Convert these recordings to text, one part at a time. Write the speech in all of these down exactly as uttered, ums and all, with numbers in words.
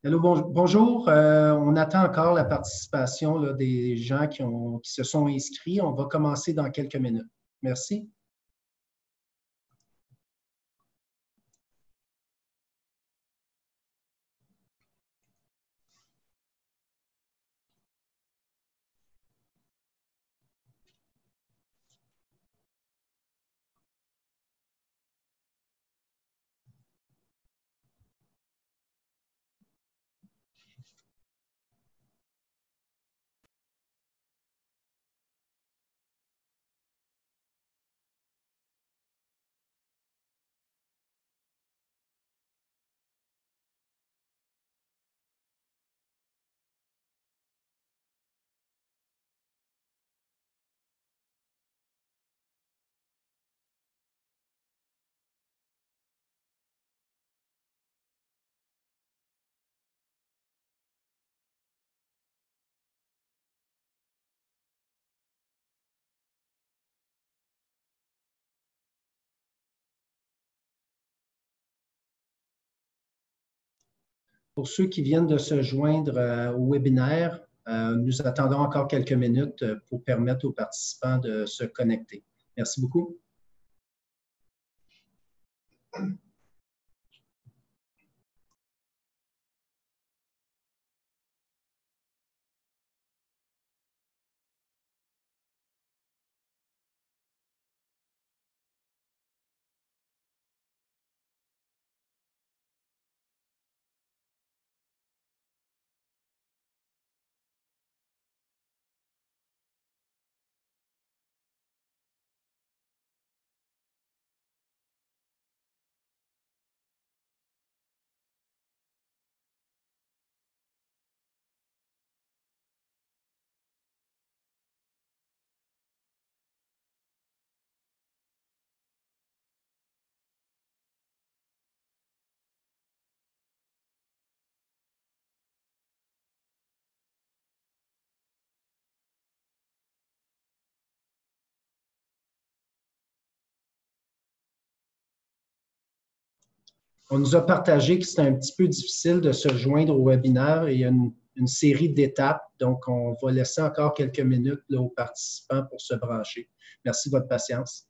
Hello, bon- bonjour. Euh, on attend encore la participation là, des gens qui, ont, qui se sont inscrits. On va commencer dans quelques minutes. Merci. Pour ceux qui viennent de se joindre euh, au webinaire, euh, nous attendons encore quelques minutes euh, pour permettre aux participants de se connecter. Merci beaucoup. On nous a partagé que c'était un petit peu difficile de se joindre au webinaire et il y a une, une série d'étapes. Donc, on va laisser encore quelques minutes là, aux participants pour se brancher. Merci de votre patience.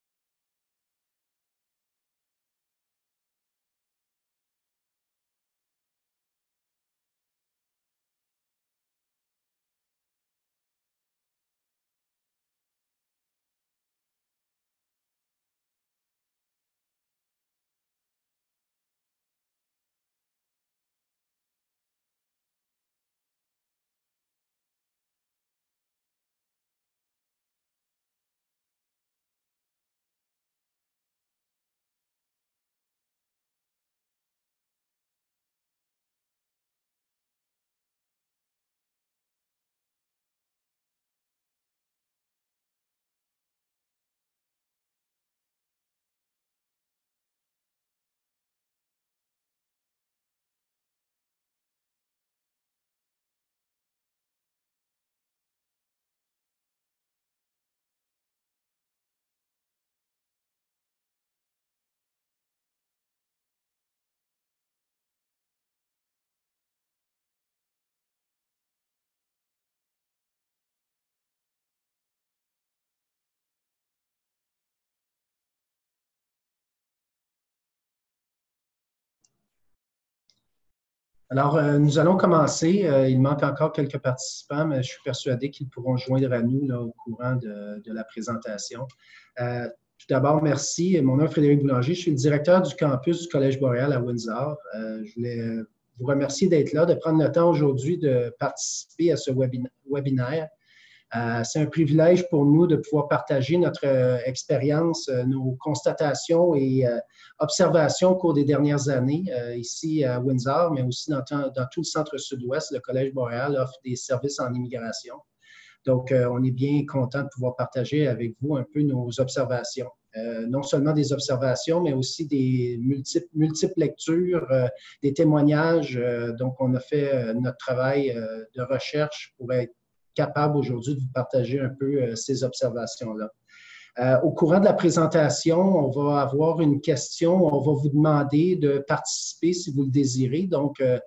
Alors, euh, nous allons commencer. Euh, il manque encore quelques participants, mais je suis persuadé qu'ils pourront joindre à nous là, au courant de, de la présentation. Euh, tout d'abord, merci. Mon nom est Frédéric Boulanger. Je suis le directeur du campus du Collège Boréal à Windsor. Euh, je voulais vous remercier d'être là, de prendre le temps aujourd'hui de participer à ce webinaire. Euh, c'est un privilège pour nous de pouvoir partager notre euh, expérience, euh, nos constatations et euh, observations au cours des dernières années euh, ici à Windsor, mais aussi dans, dans tout le centre-sud-ouest. Le Collège Boréal offre des services en immigration. Donc, euh, on est bien content de pouvoir partager avec vous un peu nos observations. Euh, non seulement des observations, mais aussi des multiples, multiples lectures, euh, des témoignages. Euh, donc, on a fait euh, notre travail euh, de recherche pour être capable aujourd'hui de vous partager un peu euh, ces observations-là. Euh, au courant de la présentation, on va avoir une question. On va vous demander de participer si vous le désirez. Donc, euh,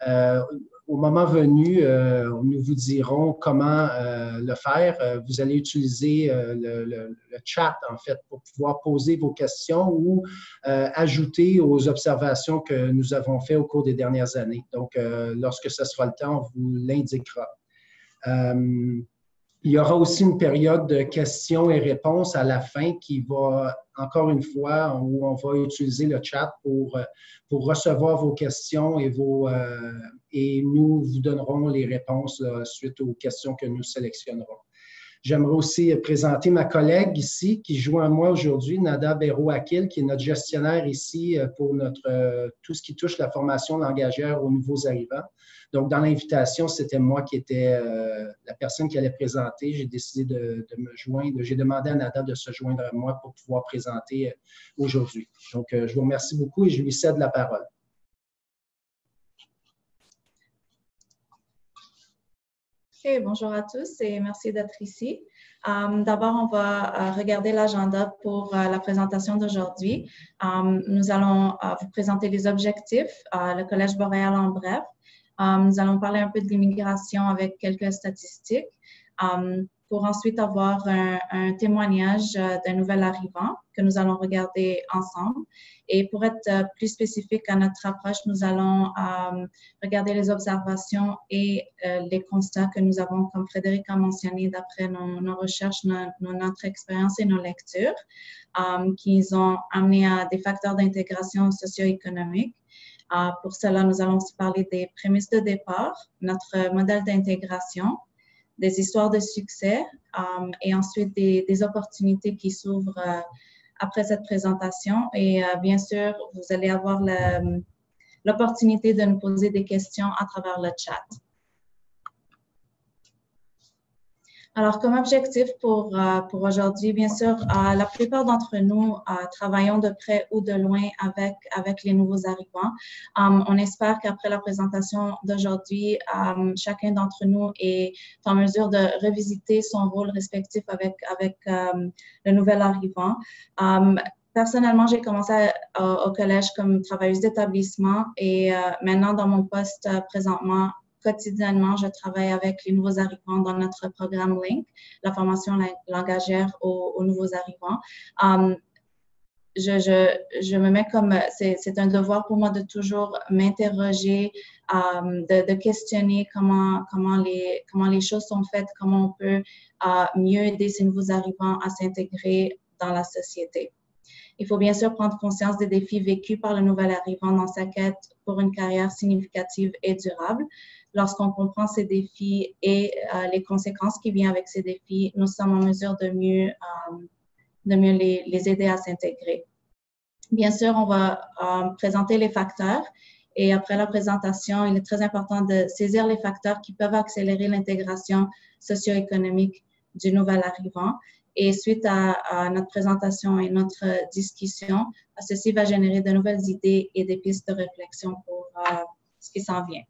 Euh, au moment venu, euh, nous vous dirons comment euh, le faire. Euh, vous allez utiliser euh, le, le, le chat, en fait, pour pouvoir poser vos questions ou euh, ajouter aux observations que nous avons faites au cours des dernières années. Donc, euh, lorsque ce sera le temps, on vous l'indiquera. Euh, Il y aura aussi une période de questions et réponses à la fin qui va, encore une fois, où on va utiliser le chat pour, pour recevoir vos questions et, vos, euh, et nous vous donnerons les réponses là, suite aux questions que nous sélectionnerons. J'aimerais aussi présenter ma collègue ici qui joue à moi aujourd'hui, Nada Béraud-Akil, qui est notre gestionnaire ici pour notre, tout ce qui touche la formation langagière aux nouveaux arrivants. Donc, dans l'invitation, c'était moi qui étais euh, la personne qui allait présenter. J'ai décidé de, de me joindre. J'ai demandé à Nada de se joindre à moi pour pouvoir présenter aujourd'hui. Donc, euh, je vous remercie beaucoup et je lui cède la parole. Okay, bonjour à tous et merci d'être ici. Um, D'abord, on va uh, regarder l'agenda pour uh, la présentation d'aujourd'hui. Um, nous allons uh, vous présenter les objectifs, uh, le Collège Boréal en bref. Um, nous allons parler un peu de l'immigration avec quelques statistiques um, pour ensuite avoir un, un témoignage uh, d'un nouvel arrivant que nous allons regarder ensemble. Et pour être uh, plus spécifique à notre approche, nous allons um, regarder les observations et uh, les constats que nous avons, comme Frédéric a mentionné, d'après nos, nos recherches, nos, notre expérience et nos lectures, um, qui ont amené à des facteurs d'intégration socio-économique. Uh, pour cela, nous allons aussi parler des prémices de départ, notre modèle d'intégration, des histoires de succès um, et ensuite des, des opportunités qui s'ouvrent uh, après cette présentation. Et uh, bien sûr, vous allez avoir l'opportunité de nous poser des questions à travers le chat. Alors, comme objectif pour, euh, pour aujourd'hui, bien sûr, euh, la plupart d'entre nous euh, travaillons de près ou de loin avec, avec les nouveaux arrivants. Um, on espère qu'après la présentation d'aujourd'hui, um, chacun d'entre nous est en mesure de revisiter son rôle respectif avec, avec um, le nouvel arrivant. Um, Personnellement, j'ai commencé à, à, au collège comme travailleuse d'établissement et euh, maintenant, dans mon poste euh, présentement, quotidiennement, je travaille avec les nouveaux arrivants dans notre programme Link, la formation langagière aux, aux nouveaux arrivants. Um, je, je, je me mets comme, c'est un devoir pour moi de toujours m'interroger, um, de, de questionner comment, comment, les, comment les choses sont faites, comment on peut uh, mieux aider ces nouveaux arrivants à s'intégrer dans la société. Il faut bien sûr prendre conscience des défis vécus par le nouvel arrivant dans sa quête pour une carrière significative et durable. Lorsqu'on comprend ces défis et euh, les conséquences qui viennent avec ces défis, nous sommes en mesure de mieux, euh, de mieux les, les aider à s'intégrer. Bien sûr, on va euh, présenter les facteurs et après la présentation, il est très important de saisir les facteurs qui peuvent accélérer l'intégration socio-économique du nouvel arrivant. Et suite à, à notre présentation et notre discussion, ceci va générer de nouvelles idées et des pistes de réflexion pour euh, ce qui s'en vient.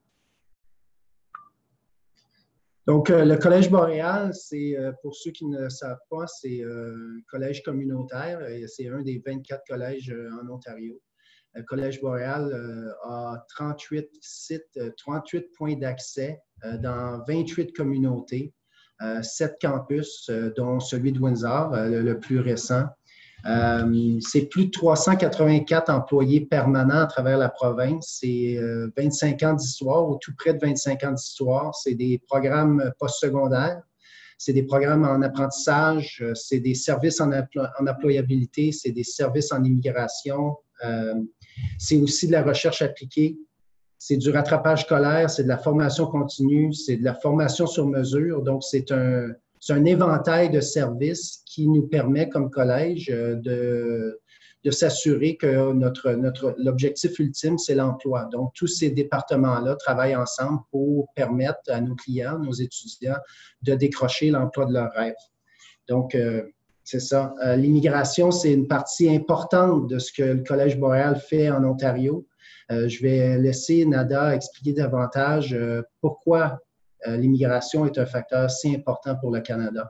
Donc, euh, le Collège Boréal, c'est, euh, pour ceux qui ne le savent pas, c'est euh, un collège communautaire et c'est un des vingt-quatre collèges euh, en Ontario. Le Collège Boréal euh, a trente-huit sites, euh, trente-huit points d'accès euh, dans vingt-huit communautés, euh, sept campus, euh, dont celui de Windsor, euh, le, le plus récent. Euh, c'est plus de trois cent quatre-vingt-quatre employés permanents à travers la province. C'est euh, vingt-cinq ans d'histoire, ou tout près de vingt-cinq ans d'histoire. C'est des programmes postsecondaires, c'est des programmes en apprentissage, c'est des services en, en employabilité, c'est des services en immigration. Euh, c'est aussi de la recherche appliquée. C'est du rattrapage scolaire, c'est de la formation continue, c'est de la formation sur mesure. Donc, c'est un... C'est un éventail de services qui nous permet, comme collège, de, de s'assurer que notre, notre, l'objectif ultime, c'est l'emploi. Donc, tous ces départements-là travaillent ensemble pour permettre à nos clients, nos étudiants, de décrocher l'emploi de leur rêve. Donc, euh, c'est ça. Euh, l'immigration, c'est une partie importante de ce que le Collège Boréal fait en Ontario. Euh, je vais laisser Nada expliquer davantage euh, pourquoi Euh, l'immigration est un facteur si important pour le Canada.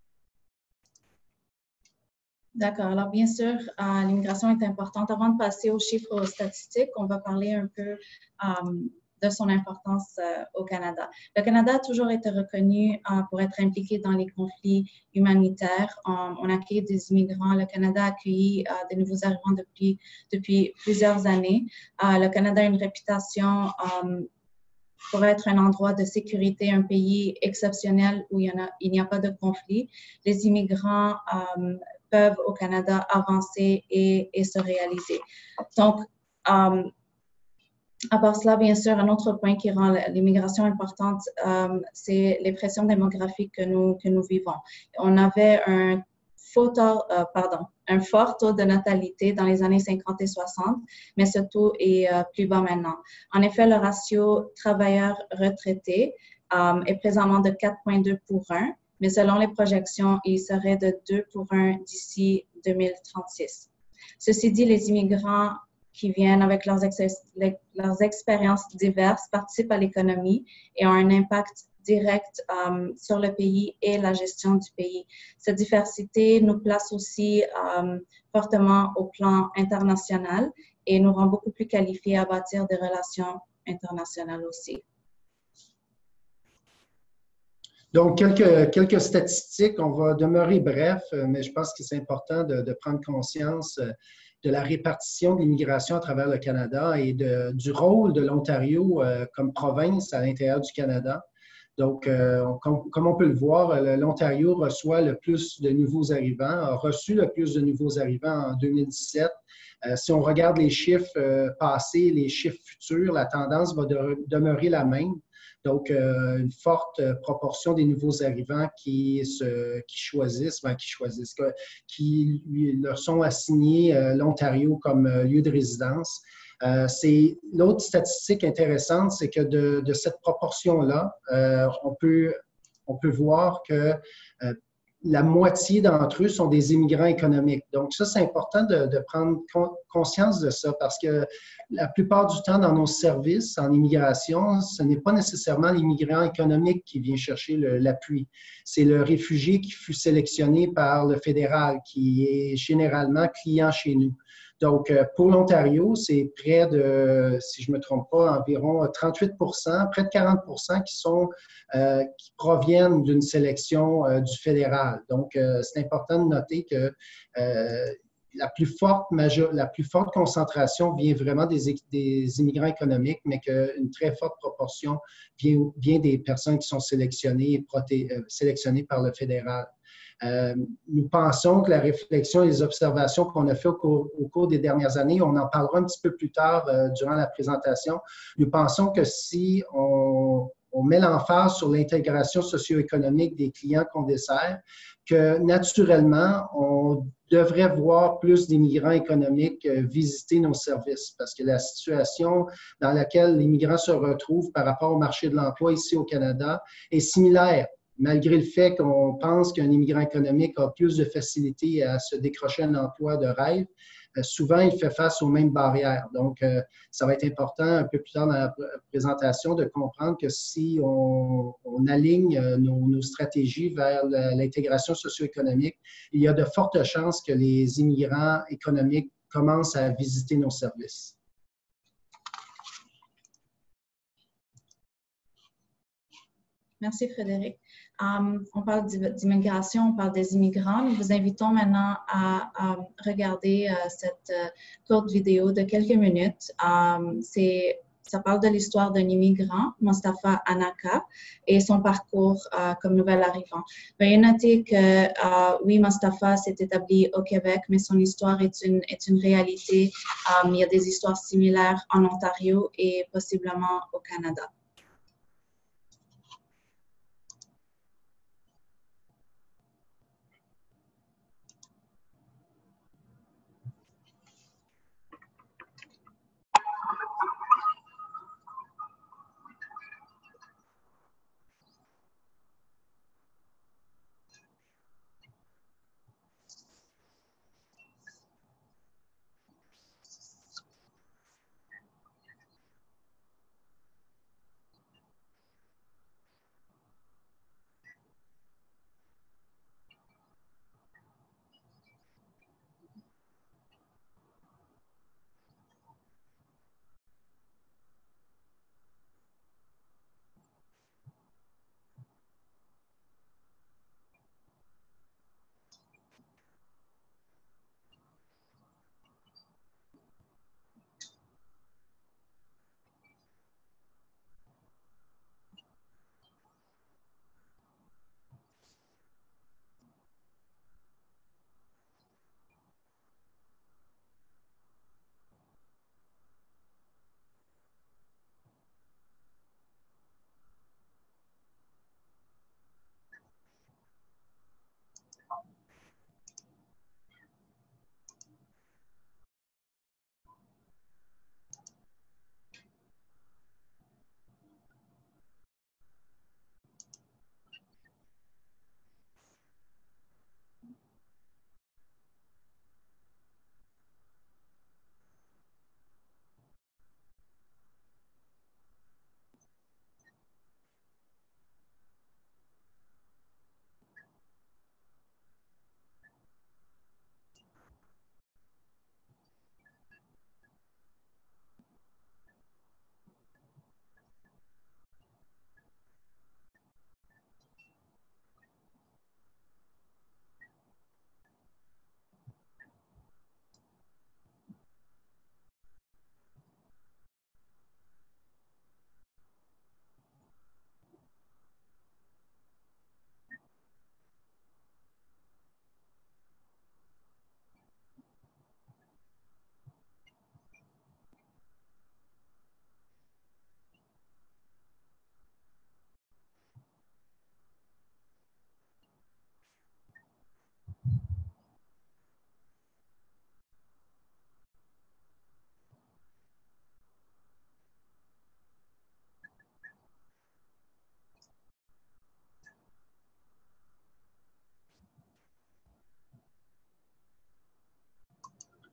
D'accord. Alors, bien sûr, euh, l'immigration est importante. Avant de passer aux chiffres aux statistiques, on va parler un peu um, de son importance euh, au Canada. Le Canada a toujours été reconnu euh, pour être impliqué dans les conflits humanitaires. On, on accueille des immigrants. Le Canada a accueilli euh, des nouveaux arrivants depuis, depuis plusieurs années. Euh, le Canada a une réputation euh, pour être un endroit de sécurité, un pays exceptionnel où il n'y a, a pas de conflit. Les immigrants euh, peuvent au Canada avancer et, et se réaliser. Donc, euh, à part cela, bien sûr, un autre point qui rend l'immigration importante, euh, c'est les pressions démographiques que nous, que nous vivons. On avait un fort, euh, pardon, un fort taux de natalité dans les années cinquante et soixante, mais ce taux est euh, plus bas maintenant. En effet, le ratio travailleurs-retraités euh, est présentement de quatre virgule deux pour un, mais selon les projections, il serait de deux pour un d'ici deux mille trente-six. Ceci dit, les immigrants qui viennent avec leurs, ex leurs expériences diverses, participent à l'économie et ont un impact direct um, sur le pays et la gestion du pays. Cette diversité nous place aussi um, fortement au plan international et nous rend beaucoup plus qualifiés à bâtir des relations internationales aussi. Donc, quelques, quelques statistiques, on va demeurer bref, mais je pense que c'est important de, de prendre conscience de la répartition de l'immigration à travers le Canada et de, du rôle de l'Ontario euh, comme province à l'intérieur du Canada. Donc, euh, on, comme, comme on peut le voir, l'Ontario reçoit le plus de nouveaux arrivants, a reçu le plus de nouveaux arrivants en deux mille dix-sept. Euh, si on regarde les chiffres euh, passés, les chiffres futurs, la tendance va de, demeurer la même. Donc, euh, une forte proportion des nouveaux arrivants qui, se, qui choisissent, enfin, qui choisissent, qui leur sont assignés euh, l'Ontario comme euh, lieu de résidence. Euh, c'est l'autre statistique intéressante, c'est que de, de cette proportion-là, euh, on peut, on peut voir que euh, la moitié d'entre eux sont des immigrants économiques. Donc, ça, c'est important de, de prendre conscience de ça parce que la plupart du temps, dans nos services en immigration, ce n'est pas nécessairement l'immigrant économique qui vient chercher l'appui. C'est le réfugié qui fut sélectionné par le fédéral, qui est généralement client chez nous. Donc, pour l'Ontario, c'est près de, si je ne me trompe pas, environ trente-huit pour cent, près de quarante pour cent qui sont, euh, qui proviennent d'une sélection euh, du fédéral. Donc, euh, c'est important de noter que euh, la plus forte major, la plus forte concentration vient vraiment des, des immigrants économiques, mais qu'une très forte proportion vient, vient des personnes qui sont sélectionnées et proté, euh, sélectionnées par le fédéral. Euh, nous pensons que la réflexion et les observations qu'on a fait au cours, au cours des dernières années, on en parlera un petit peu plus tard euh, durant la présentation, nous pensons que si on, on met l'emphase sur l'intégration socio-économique des clients qu'on dessert, que naturellement, on devrait voir plus d'immigrants économiques euh, visiter nos services parce que la situation dans laquelle les migrants se retrouvent par rapport au marché de l'emploi ici au Canada est similaire. Malgré le fait qu'on pense qu'un immigrant économique a plus de facilité à se décrocher un emploi de rêve, euh, souvent il fait face aux mêmes barrières. Donc, euh, ça va être important un peu plus tard dans la présentation de comprendre que si on, on aligne nos, nos stratégies vers l'intégration socio-économique, il y a de fortes chances que les immigrants économiques commencent à visiter nos services. Merci, Frédéric. Um, on parle d'immigration, on parle des immigrants. Nous vous invitons maintenant à, à regarder uh, cette uh, courte vidéo de quelques minutes. Um, ça parle de l'histoire d'un immigrant, Mostafa Anaka, et son parcours uh, comme nouvel arrivant. Veuillez noter que, uh, oui, Mostafa s'est établi au Québec, mais son histoire est une, est une réalité. Um, il y a des histoires similaires en Ontario et possiblement au Canada.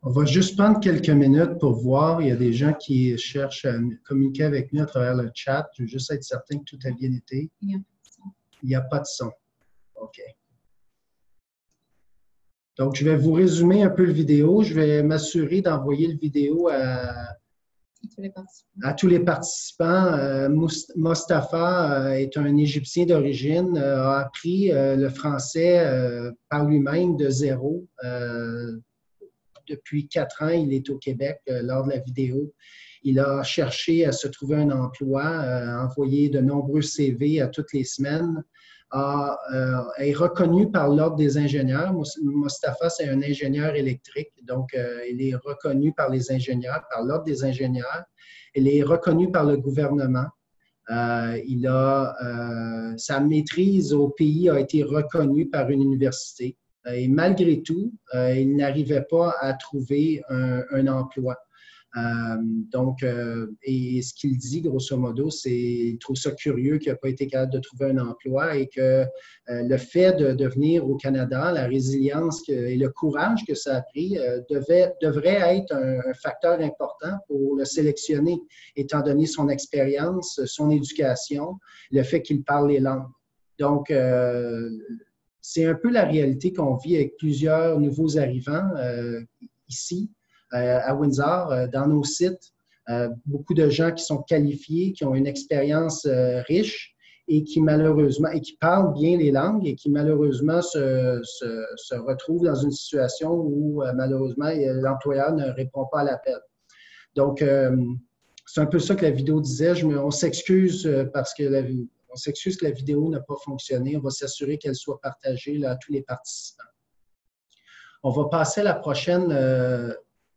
On va juste prendre quelques minutes pour voir. Il y a des gens qui cherchent à communiquer avec nous à travers le chat. Je veux juste être certain que tout a bien été. Il n'y a pas de son. OK. Donc, je vais vous résumer un peu le vidéo. Je vais m'assurer d'envoyer le vidéo à, tous les à tous les participants. Euh, Mostafa euh, est un Égyptien d'origine, euh, a appris euh, le français euh, par lui-même de zéro. Euh, Depuis quatre ans, il est au Québec euh, lors de la vidéo. Il a cherché à se trouver un emploi, euh, envoyé de nombreux C V à toutes les semaines, a, euh, est reconnu par l'Ordre des ingénieurs. Mostafa, c'est un ingénieur électrique, donc euh, il est reconnu par les ingénieurs, par l'Ordre des ingénieurs. Il est reconnu par le gouvernement. Euh, il a, euh, sa maîtrise au pays a été reconnue par une université. Et malgré tout, euh, il n'arrivait pas à trouver un, un emploi. Euh, donc, euh, et ce qu'il dit, grosso modo, c'est qu'il trouve ça curieux qu'il n'a pas été capable de trouver un emploi et que euh, le fait de, de venir au Canada, la résilience que, et le courage que ça a pris euh, devait, devrait être un, un facteur important pour le sélectionner, étant donné son expérience, son éducation, le fait qu'il parle les langues. Donc, euh, c'est un peu la réalité qu'on vit avec plusieurs nouveaux arrivants euh, ici, euh, à Windsor, euh, dans nos sites. Euh, beaucoup de gens qui sont qualifiés, qui ont une expérience euh, riche et qui malheureusement, et qui parlent bien les langues et qui malheureusement se, se, se retrouvent dans une situation où euh, malheureusement l'employeur ne répond pas à l'appel. Donc, euh, c'est un peu ça que la vidéo disait. Je me, on s'excuse parce que la On s'excuse que la vidéo n'a pas fonctionné. On va s'assurer qu'elle soit partagée là, à tous les participants. On va passer à la prochaine euh,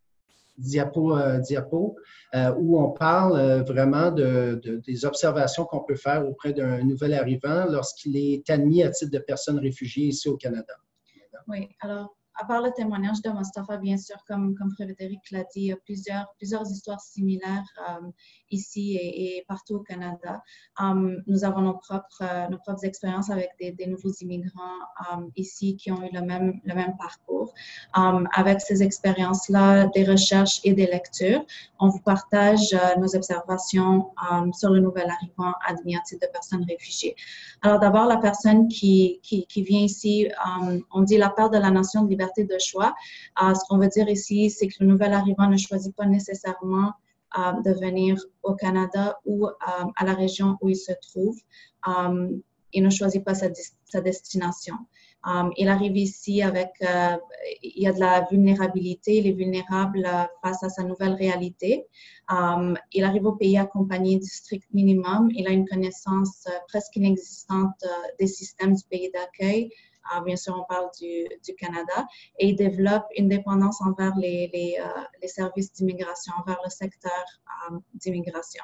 diapo, euh, diapo euh, où on parle euh, vraiment de, de, des observations qu'on peut faire auprès d'un nouvel arrivant lorsqu'il est admis à titre de personne réfugiée ici au Canada. Oui, alors, à part le témoignage de Mostafa, bien sûr, comme, comme Frédéric l'a dit, il y a plusieurs, plusieurs histoires similaires um, ici et, et partout au Canada. Um, nous avons nos propres, euh, nos propres expériences avec des, des nouveaux immigrants um, ici qui ont eu le même, le même parcours. Um, avec ces expériences-là, des recherches et des lectures, on vous partage euh, nos observations um, sur le nouvel arrivant admis à titre de personnes réfugiées. Alors d'abord, la personne qui, qui, qui vient ici, um, on dit la part de la notion de liberté de choix. Uh, ce qu'on veut dire ici, c'est que le nouvel arrivant ne choisit pas nécessairement uh, de venir au Canada ou um, à la région où il se trouve. Um, il ne choisit pas sa, sa destination. Um, il arrive ici avec, uh, il y a de la vulnérabilité, il est vulnérable uh, face à sa nouvelle réalité. Um, il arrive au pays accompagné du strict minimum. Il a une connaissance uh, presque inexistante uh, des systèmes du pays d'accueil. Uh, bien sûr, on parle du, du Canada, et il développe une dépendance envers les, les, uh, les services d'immigration, envers le secteur um, d'immigration.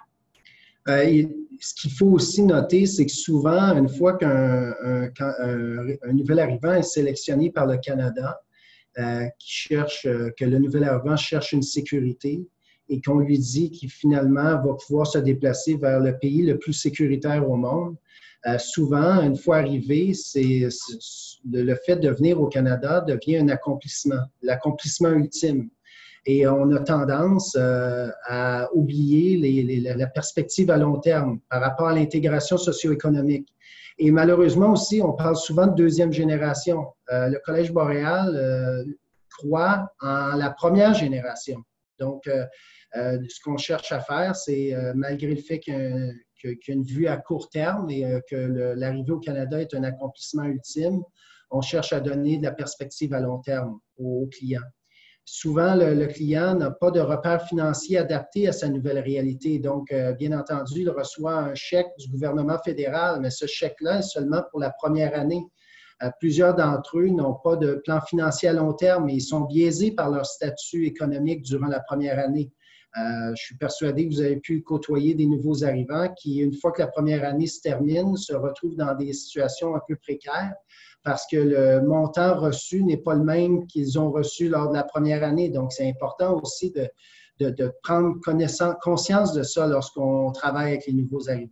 Euh, ce qu'il faut aussi noter, c'est que souvent, une fois qu'un un, un, un nouvel arrivant est sélectionné par le Canada, euh, qui cherche, euh, que le nouvel arrivant cherche une sécurité et qu'on lui dit qu'il finalement va pouvoir se déplacer vers le pays le plus sécuritaire au monde, Euh, souvent, une fois arrivé, c'est, le, le fait de venir au Canada devient un accomplissement, l'accomplissement ultime. Et on a tendance euh, à oublier les, les, la perspective à long terme par rapport à l'intégration socio-économique. Et malheureusement aussi, on parle souvent de deuxième génération. Euh, le Collège Boréal euh, croit en la première génération. Donc, euh, euh, ce qu'on cherche à faire, c'est, euh, malgré le fait qu'un qu'il y a une vue à court terme et que l'arrivée au Canada est un accomplissement ultime, on cherche à donner de la perspective à long terme aux clients. Souvent, le, le client n'a pas de repères financiers adaptés à sa nouvelle réalité. Donc, euh, bien entendu, il reçoit un chèque du gouvernement fédéral, mais ce chèque-là est seulement pour la première année. Euh, plusieurs d'entre eux n'ont pas de plan financier à long terme et ils sont biaisés par leur statut économique durant la première année. Euh, je suis persuadé que vous avez pu côtoyer des nouveaux arrivants qui, une fois que la première année se termine, se retrouvent dans des situations un peu précaires parce que le montant reçu n'est pas le même qu'ils ont reçu lors de la première année. Donc, c'est important aussi de, de, de prendre connaissance, conscience de ça lorsqu'on travaille avec les nouveaux arrivants.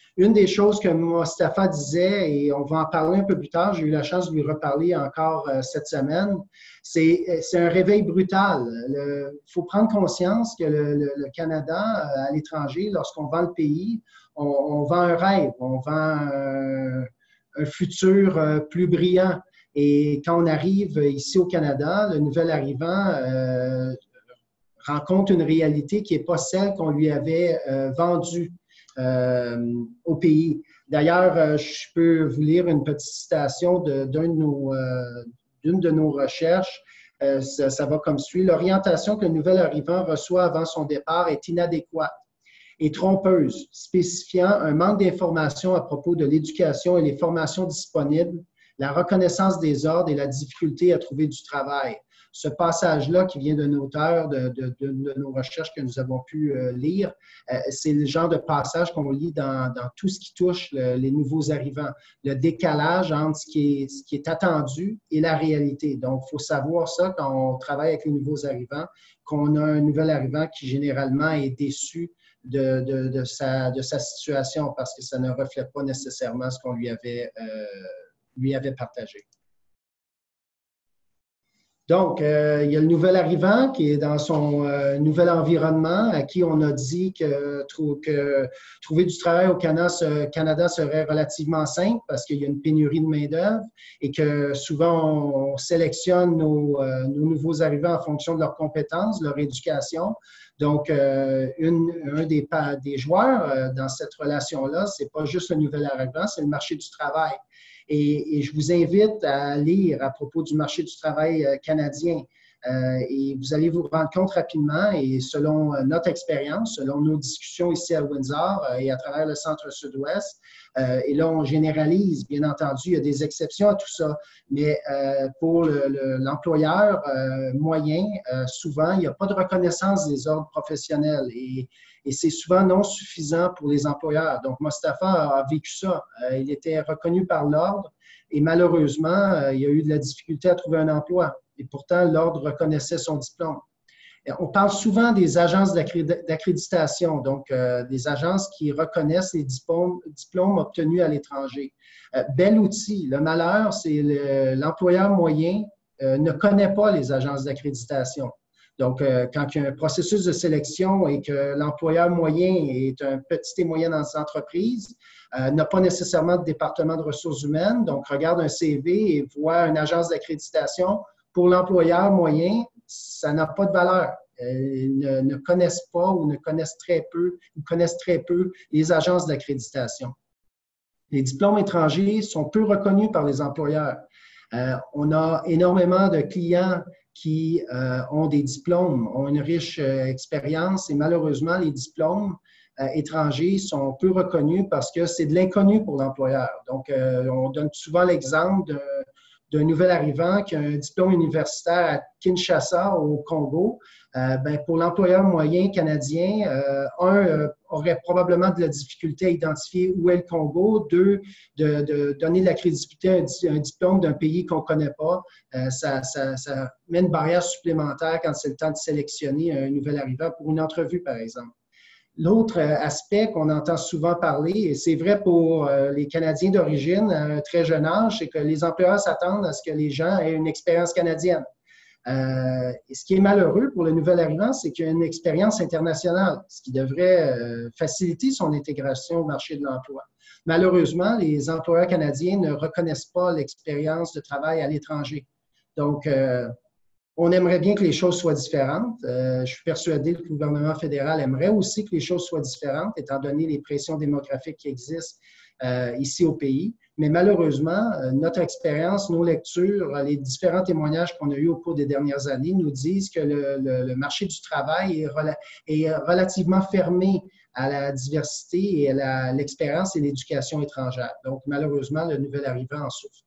une des choses que Mostafa disait, et on va en parler un peu plus tard, j'ai eu la chance de lui reparler encore euh, cette semaine, c'est un réveil brutal. Il faut prendre conscience que le, le, le Canada, euh, à l'étranger, lorsqu'on vend le pays, on, on vend un rêve, on vend euh, un futur euh, plus brillant. Et quand on arrive ici au Canada, le nouvel arrivant euh, rencontre une réalité qui n'est pas celle qu'on lui avait euh, vendue euh, au pays. D'ailleurs, euh, je peux vous lire une petite citation de, d'un de nos, euh, d'une de nos recherches. Euh, ça, ça va comme suit. L'orientation que le nouvel arrivant reçoit avant son départ est inadéquate et trompeuse, spécifiant un manque d'informations à propos de l'éducation et les formations disponibles, la reconnaissance des ordres et la difficulté à trouver du travail. Ce passage-là qui vient d'un auteur de, de, de, de nos recherches que nous avons pu euh, lire, euh, c'est le genre de passage qu'on lit dans, dans tout ce qui touche le, les nouveaux arrivants. Le décalage entre ce qui, est, ce qui est attendu et la réalité. Donc, il faut savoir ça quand on travaille avec les nouveaux arrivants, qu'on a un nouvel arrivant qui généralement est déçu de, de, de, sa, de sa situation parce que ça ne reflète pas nécessairement ce qu'on lui avait, euh, lui avait partagé. Donc, euh, il y a le nouvel arrivant qui est dans son euh, nouvel environnement, à qui on a dit que, que trouver du travail au Canada, ce, Canada serait relativement simple parce qu'il y a une pénurie de main-d'œuvre et que souvent on, on sélectionne nos, euh, nos nouveaux arrivants en fonction de leurs compétences, leur éducation. Donc, euh, une, un des, des joueurs euh, dans cette relation-là, ce n'est pas juste le nouvel arrivant, c'est le marché du travail. Et, et je vous invite à lire à propos du marché du travail canadien. Euh, et vous allez vous rendre compte rapidement, et selon notre expérience, selon nos discussions ici à Windsor euh, et à travers le centre-sud-ouest, euh, et là on généralise, bien entendu, il y a des exceptions à tout ça, mais euh, pour l'employeur le, le, euh, moyen, euh, souvent, il n'y a pas de reconnaissance des ordres professionnels. Et, Et c'est souvent non suffisant pour les employeurs. Donc, Mostafa a vécu ça. Euh, il était reconnu par l'ordre et malheureusement, euh, il y a eu de la difficulté à trouver un emploi. Et pourtant, l'ordre reconnaissait son diplôme. Et on parle souvent des agences d'accréditation, donc euh, des agences qui reconnaissent les diplômes, diplômes obtenus à l'étranger. Euh, bel outil. Le malheur, c'est l'employeur moyen euh, ne connaît pas les agences d'accréditation. Donc, euh, quand il y a un processus de sélection et que l'employeur moyen est un petit et moyen dans cette entreprise, euh, n'a pas nécessairement de département de ressources humaines, donc regarde un C V et voit une agence d'accréditation, pour l'employeur moyen, ça n'a pas de valeur. Ils ne, ne connaissent pas ou ne connaissent très peu, ou connaissent très peu les agences d'accréditation. Les diplômes étrangers sont peu reconnus par les employeurs. Euh, on a énormément de clients qui euh, ont des diplômes, ont une riche euh, expérience et malheureusement, les diplômes euh, étrangers sont peu reconnus parce que c'est de l'inconnu pour l'employeur. Donc, euh, on donne souvent l'exemple d'un nouvel arrivant qui a un diplôme universitaire à Kinshasa, au Congo. Euh, ben, pour l'employeur moyen canadien, euh, un, euh, aurait probablement de la difficulté à identifier où est le Congo. Deux, de, de donner de la crédibilité à un, un diplôme d'un pays qu'on ne connaît pas. Euh, ça, ça, ça met une barrière supplémentaire quand c'est le temps de sélectionner un nouvel arrivant pour une entrevue, par exemple. L'autre aspect qu'on entend souvent parler, et c'est vrai pour euh, les Canadiens d'origine à un très jeune âge, c'est que les employeurs s'attendent à ce que les gens aient une expérience canadienne. Euh, et ce qui est malheureux pour le nouvel arrivant, c'est qu'il y a une expérience internationale, ce qui devrait euh, faciliter son intégration au marché de l'emploi. Malheureusement, les employeurs canadiens ne reconnaissent pas l'expérience de travail à l'étranger. Donc, euh, on aimerait bien que les choses soient différentes. Euh, je suis persuadé que le gouvernement fédéral aimerait aussi que les choses soient différentes, étant donné les pressions démographiques qui existent euh, ici au pays. Mais malheureusement, euh, notre expérience, nos lectures, les différents témoignages qu'on a eus au cours des dernières années nous disent que le, le, le marché du travail est, rela est relativement fermé à la diversité et à l'expérience et l'éducation étrangère. Donc, malheureusement, le nouvel arrivant en souffre.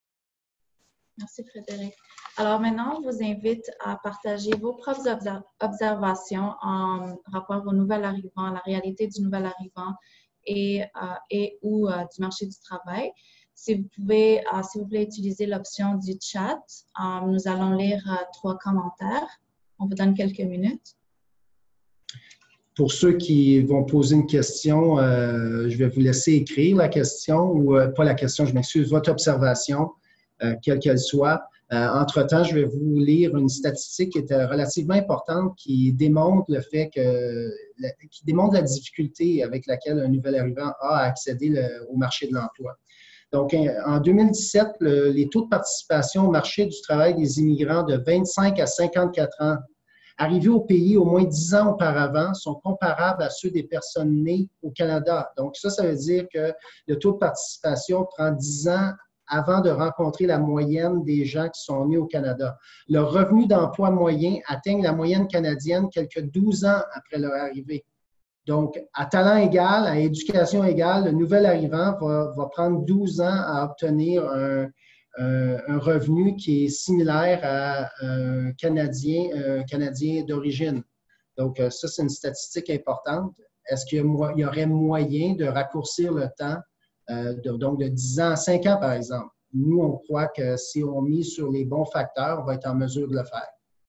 Merci, Frédéric. Alors maintenant, je vous invite à partager vos propres observations en rapport au nouvel arrivant, la réalité du nouvel arrivant et, euh, et ou euh, du marché du travail. Si vous pouvez, euh, si vous voulez utiliser l'option du chat, euh, nous allons lire euh, trois commentaires. On vous donne quelques minutes. pour ceux qui vont poser une question, euh, je vais vous laisser écrire la question, ou euh, pas la question, je m'excuse, votre observation, euh, quelle qu'elle soit. Euh, entre-temps, je vais vous lire une statistique qui est euh, relativement importante qui démontre le fait que, la, qui démontre la difficulté avec laquelle un nouvel arrivant a à accéder le, au marché de l'emploi. Donc, en deux mille dix-sept, le, les taux de participation au marché du travail des immigrants de vingt-cinq à cinquante-quatre ans arrivés au pays au moins dix ans auparavant sont comparables à ceux des personnes nées au Canada. Donc, ça, ça veut dire que le taux de participation prend dix ans avant de rencontrer la moyenne des gens qui sont nés au Canada. Leur revenu d'emploi moyen atteigne la moyenne canadienne quelques douze ans après leur arrivée. Donc, à talent égal, à éducation égale, le nouvel arrivant va, va prendre douze ans à obtenir un, un, un revenu qui est similaire à un Canadien, un Canadien d'origine. Donc, ça, c'est une statistique importante. Est-ce qu'il y, y aurait moyen de raccourcir le temps, euh, de, donc de dix ans à cinq ans, par exemple? Nous, on croit que si on mise sur les bons facteurs, on va être en mesure de le faire.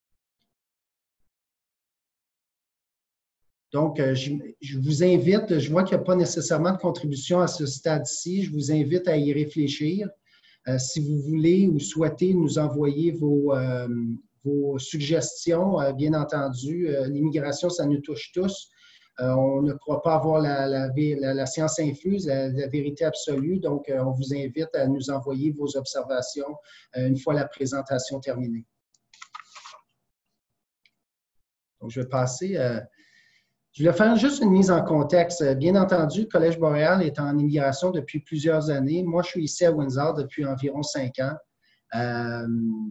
Donc, je, je vous invite, je vois qu'il n'y a pas nécessairement de contribution à ce stade-ci, je vous invite à y réfléchir. Euh, si vous voulez ou souhaitez nous envoyer vos, euh, vos suggestions, euh, bien entendu, euh, l'immigration, ça nous touche tous. Euh, on ne croit pas avoir la, la, la, la science infuse, la, la vérité absolue, donc euh, on vous invite à nous envoyer vos observations euh, une fois la présentation terminée. Donc, je vais passer... Euh, Je vais faire juste une mise en contexte. Bien entendu, le Collège Boréal est en immigration depuis plusieurs années. Moi, je suis ici à Windsor depuis environ cinq ans. Euh,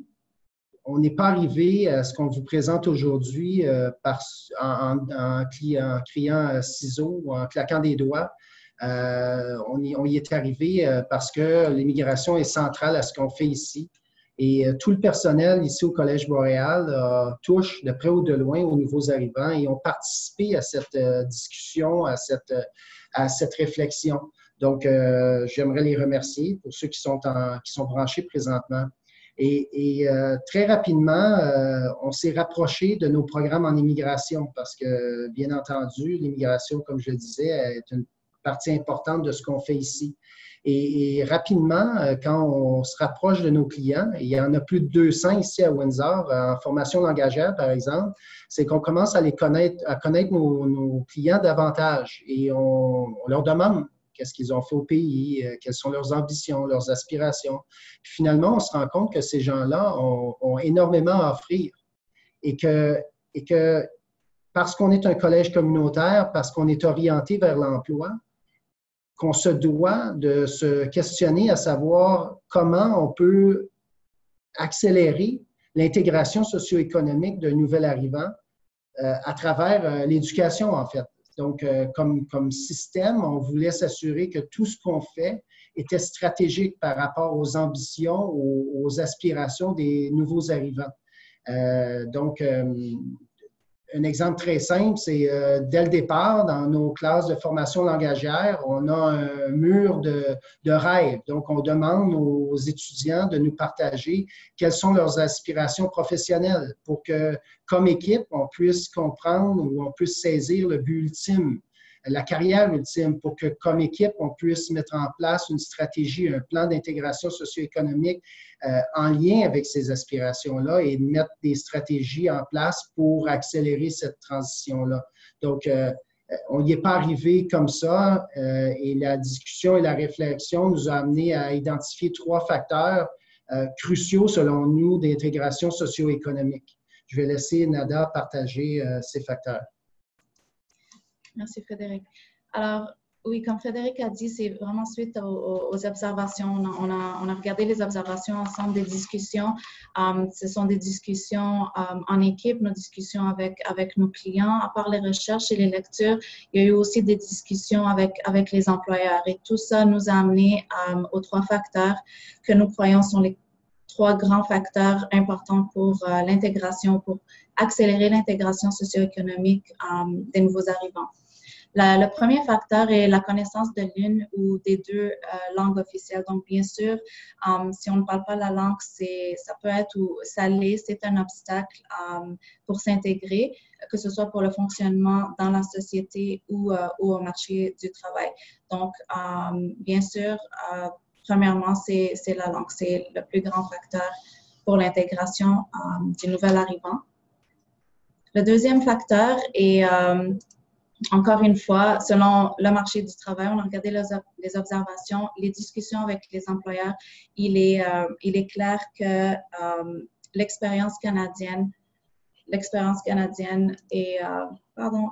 on n'est pas arrivé à ce qu'on vous présente aujourd'hui euh, en, en, en, en criant ciseaux ou en claquant des doigts. Euh, on, y, on y est arrivé euh, parce que l'immigration est centrale à ce qu'on fait ici. Et euh, tout le personnel ici au Collège Boréal euh, touche de près ou de loin aux nouveaux arrivants et ont participé à cette euh, discussion, à cette, euh, à cette réflexion. Donc, euh, j'aimerais les remercier pour ceux qui sont, en, qui sont branchés présentement. Et, et euh, très rapidement, euh, on s'est rapproché de nos programmes en immigration parce que, bien entendu, l'immigration, comme je le disais, est une partie importante de ce qu'on fait ici. Et, et rapidement, quand on se rapproche de nos clients, et il y en a plus de deux cents ici à Windsor, en formation langagière, par exemple, c'est qu'on commence à les connaître, à connaître nos, nos clients davantage. Et on, on leur demande qu'est-ce qu'ils ont fait au pays, quelles sont leurs ambitions, leurs aspirations. Puis finalement, on se rend compte que ces gens-là ont, ont énormément à offrir. Et que, et que parce qu'on est un collège communautaire, parce qu'on est orienté vers l'emploi, qu'on se doit de se questionner à savoir comment on peut accélérer l'intégration socio-économique d'un nouvel arrivant euh, à travers euh, l'éducation, en fait. Donc, euh, comme, comme système, on voulait s'assurer que tout ce qu'on fait était stratégique par rapport aux ambitions, aux, aux aspirations des nouveaux arrivants. Euh, donc, euh, un exemple très simple, c'est euh, dès le départ, dans nos classes de formation langagière, on a un mur de, de rêve. Donc, on demande aux étudiants de nous partager quelles sont leurs aspirations professionnelles pour que, comme équipe, on puisse comprendre ou on puisse saisir le but ultime, la carrière ultime, pour que, comme équipe, on puisse mettre en place une stratégie, un plan d'intégration socio-économique euh, en lien avec ces aspirations-là et mettre des stratégies en place pour accélérer cette transition-là. Donc, euh, on n'y est pas arrivé comme ça euh, et la discussion et la réflexion nous a amené à identifier trois facteurs euh, cruciaux, selon nous, d'intégration socio-économique. Je vais laisser Nada partager euh, ces facteurs. Merci, Frédéric. Alors, oui, comme Frédéric a dit, c'est vraiment suite aux, aux observations. On a, on, a, on a regardé les observations ensemble, des discussions. Um, ce sont des discussions um, en équipe, nos discussions avec, avec nos clients. À part les recherches et les lectures, il y a eu aussi des discussions avec, avec les employeurs. Et tout ça nous a amené um, aux trois facteurs que nous croyons sont les trois grands facteurs importants pour euh, l'intégration, pour accélérer l'intégration socio-économique um, des nouveaux arrivants. La, le premier facteur est la connaissance de l'une ou des deux euh, langues officielles. Donc, bien sûr, um, si on ne parle pas la langue, c'est, ça peut être ou ça l'est, c'est un obstacle um, pour s'intégrer, que ce soit pour le fonctionnement dans la société ou, euh, ou au marché du travail. Donc, um, bien sûr, euh, premièrement, c'est, c'est la langue. C'est le plus grand facteur pour l'intégration um, du nouvel arrivant. Le deuxième facteur est... Um, Encore une fois, selon le marché du travail, on a regardé les, les observations, les discussions avec les employeurs. Il est, euh, il est clair que euh, l'expérience canadienne, l'expérience canadienne est, euh, pardon,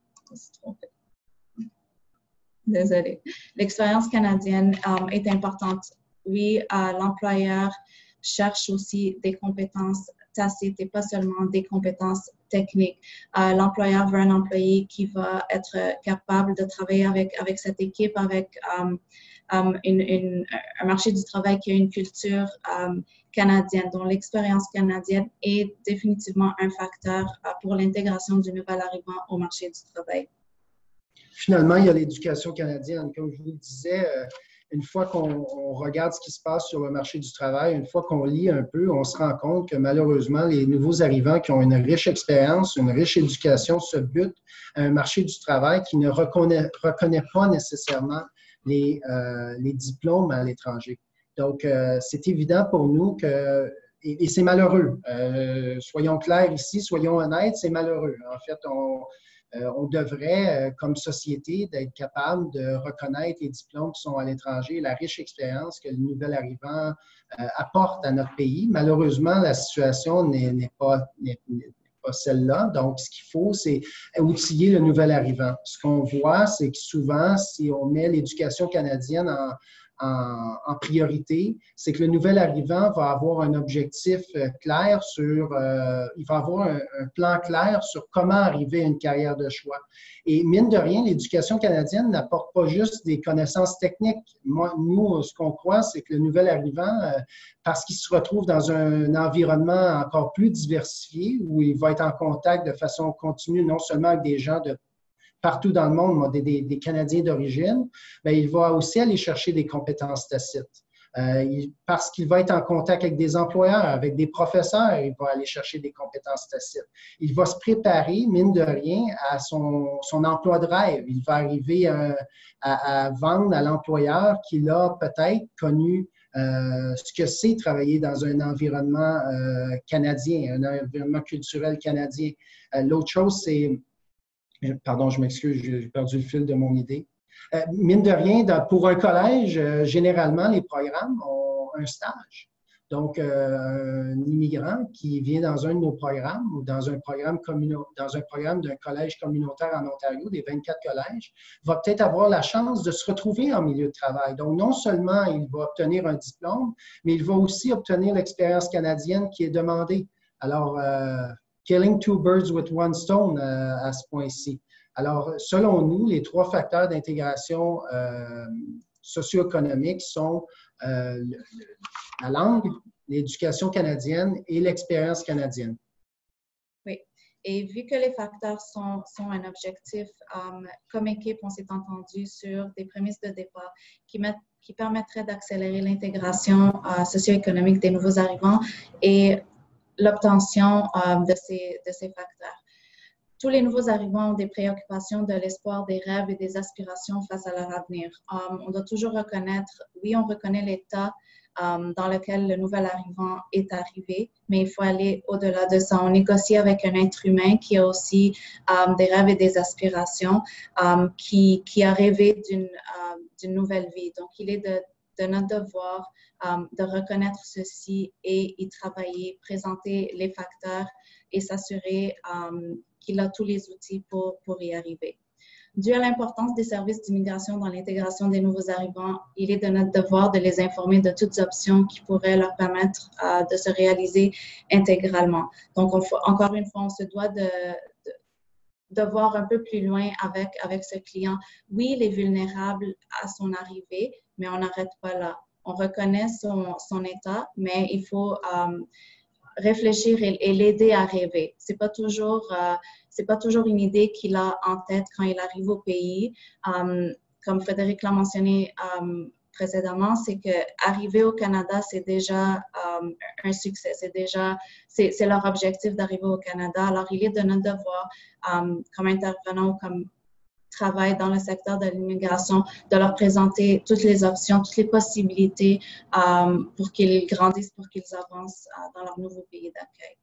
désolée, l'expérience canadienne euh, est importante. Oui, euh, l'employeur cherche aussi des compétences tacites et pas seulement des compétences techniques. Euh, l'employeur veut un employé qui va être capable de travailler avec, avec cette équipe, avec um, um, une, une, un marché du travail qui a une culture um, canadienne, dont l'expérience canadienne est définitivement un facteur uh, pour l'intégration du nouvel arrivant au marché du travail. Finalement, il y a l'éducation canadienne. Comme je vous le disais, euh, une fois qu'on regarde ce qui se passe sur le marché du travail, une fois qu'on lit un peu, on se rend compte que malheureusement, les nouveaux arrivants qui ont une riche expérience, une riche éducation se butent à un marché du travail qui ne reconnaît, reconnaît pas nécessairement les, euh, les diplômes à l'étranger. Donc, euh, c'est évident pour nous que, et, et c'est malheureux, euh, soyons clairs ici, soyons honnêtes, c'est malheureux. En fait, on... Euh, on devrait, euh, comme société, d'être capable de reconnaître les diplômes qui sont à l'étranger, la riche expérience que le nouvel arrivant euh, apporte à notre pays. Malheureusement, la situation n'est pas, pas celle-là. Donc, ce qu'il faut, c'est outiller le nouvel arrivant. Ce qu'on voit, c'est que souvent, si on met l'éducation canadienne en En, en priorité, c'est que le nouvel arrivant va avoir un objectif clair sur, euh, il va avoir un, un plan clair sur comment arriver à une carrière de choix. Et mine de rien, l'éducation canadienne n'apporte pas juste des connaissances techniques. Moi, nous, ce qu'on croit, c'est que le nouvel arrivant, euh, parce qu'il se retrouve dans un environnement encore plus diversifié, où il va être en contact de façon continue, non seulement avec des gens de partout dans le monde, des, des, des Canadiens d'origine, bien, il va aussi aller chercher des compétences tacites. Euh, il, parce qu'il va être en contact avec des employeurs, avec des professeurs, il va aller chercher des compétences tacites. Il va se préparer, mine de rien, à son, son emploi de rêve. Il va arriver à, à, à vendre à l'employeur qu'il a peut-être connu euh, ce que c'est travailler dans un environnement euh, canadien, un environnement culturel canadien. Euh, l'autre chose, c'est Pardon, je m'excuse, j'ai perdu le fil de mon idée. Euh, mine de rien, dans, pour un collège, euh, généralement, les programmes ont un stage. Donc, euh, un immigrant qui vient dans un de nos programmes ou dans un programme, dans un programme d'un collège communautaire en Ontario, des vingt-quatre collèges, va peut-être avoir la chance de se retrouver en milieu de travail. Donc, non seulement il va obtenir un diplôme, mais il va aussi obtenir l'expérience canadienne qui est demandée. Alors, euh, killing two birds with one stone euh, à ce point-ci. Alors, selon nous, les trois facteurs d'intégration euh, socio-économique sont euh, le, la langue, l'éducation canadienne et l'expérience canadienne. Oui. Et vu que les facteurs sont, sont un objectif, um, comme équipe, on s'est entendu sur des prémices de départ qui, met, qui permettraient d'accélérer l'intégration uh, socio-économique des nouveaux arrivants et l'obtention euh, de, ces, de ces facteurs. Tous les nouveaux arrivants ont des préoccupations, de l'espoir, des rêves et des aspirations face à leur avenir. Um, on doit toujours reconnaître, oui, on reconnaît l'état um, dans lequel le nouvel arrivant est arrivé, mais il faut aller au-delà de ça. On négocie avec un être humain qui a aussi um, des rêves et des aspirations, um, qui, qui a rêvé d'une um, d'une nouvelle vie. Donc, il est de de notre devoir um, de reconnaître ceci et y travailler, présenter les facteurs et s'assurer um, qu'il a tous les outils pour, pour y arriver. Dû à l'importance des services d'immigration dans l'intégration des nouveaux arrivants, il est de notre devoir de les informer de toutes options qui pourraient leur permettre uh, de se réaliser intégralement. Donc, on, encore une fois, on se doit de, de de voir un peu plus loin avec, avec ce client. Oui, il est vulnérable à son arrivée, mais on n'arrête pas là. On reconnaît son, son état, mais il faut, um, réfléchir et, et l'aider à rêver. C'est pas toujours, euh, c'est pas toujours une idée qu'il a en tête quand il arrive au pays. Um, comme Frédéric l'a mentionné um, précédemment, c'est que arriver au Canada, c'est déjà um, un succès. C'est déjà, c'est, c'est leur objectif d'arriver au Canada. Alors, il est de notre devoir, um, comme intervenant ou comme travail dans le secteur de l'immigration, de leur présenter toutes les options, toutes les possibilités um, pour qu'ils grandissent, pour qu'ils avancent uh, dans leur nouveau pays d'accueil.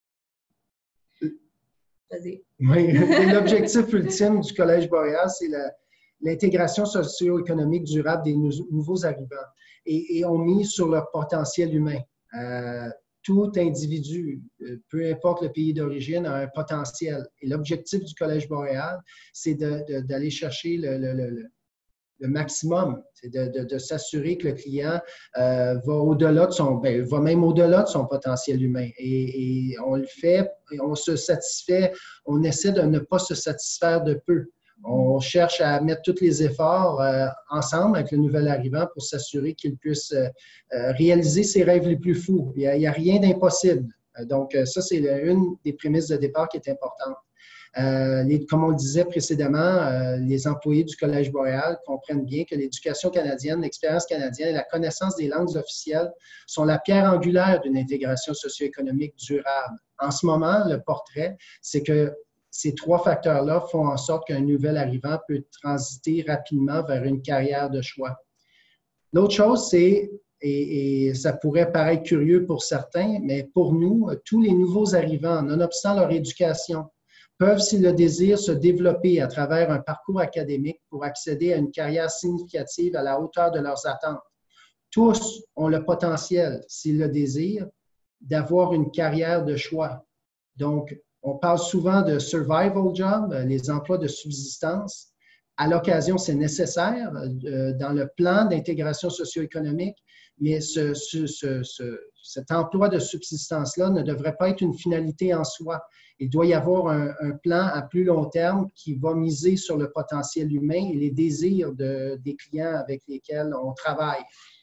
Vas-y. Oui, l'objectif ultime du Collège Boréal, c'est l'intégration socio-économique durable des nou nouveaux arrivants et, et on mise sur leur potentiel humain. Euh, Tout individu, peu importe le pays d'origine, a un potentiel. Et l'objectif du Collège Boréal, c'est d'aller chercher le, le, le, le maximum, c'est de, de, de s'assurer que le client euh, va au-delà de son, ben, va même au-delà de son potentiel humain. Et, et on le fait, on se satisfait, on essaie de ne pas se satisfaire de peu. On cherche à mettre tous les efforts euh, ensemble avec le nouvel arrivant pour s'assurer qu'il puisse euh, réaliser ses rêves les plus fous. Il n'y a, a rien d'impossible. Donc, ça, c'est une des prémices de départ qui est importante. Euh, les, comme on le disait précédemment, euh, les employés du Collège Boréal comprennent bien que l'éducation canadienne, l'expérience canadienne et la connaissance des langues officielles sont la pierre angulaire d'une intégration socio-économique durable. En ce moment, le portrait, c'est que ces trois facteurs-là font en sorte qu'un nouvel arrivant peut transiter rapidement vers une carrière de choix. L'autre chose, c'est, et, et ça pourrait paraître curieux pour certains, mais pour nous, tous les nouveaux arrivants, nonobstant leur éducation, peuvent, s'ils le désirent, se développer à travers un parcours académique pour accéder à une carrière significative à la hauteur de leurs attentes. Tous ont le potentiel, s'ils le désirent, d'avoir une carrière de choix. Donc, on parle souvent de survival job, les emplois de subsistance. À l'occasion, c'est nécessaire euh, dans le plan d'intégration socio-économique, mais ce, ce, ce, ce, cet emploi de subsistance-là ne devrait pas être une finalité en soi. Il doit y avoir un, un plan à plus long terme qui va miser sur le potentiel humain et les désirs de, des clients avec lesquels on travaille.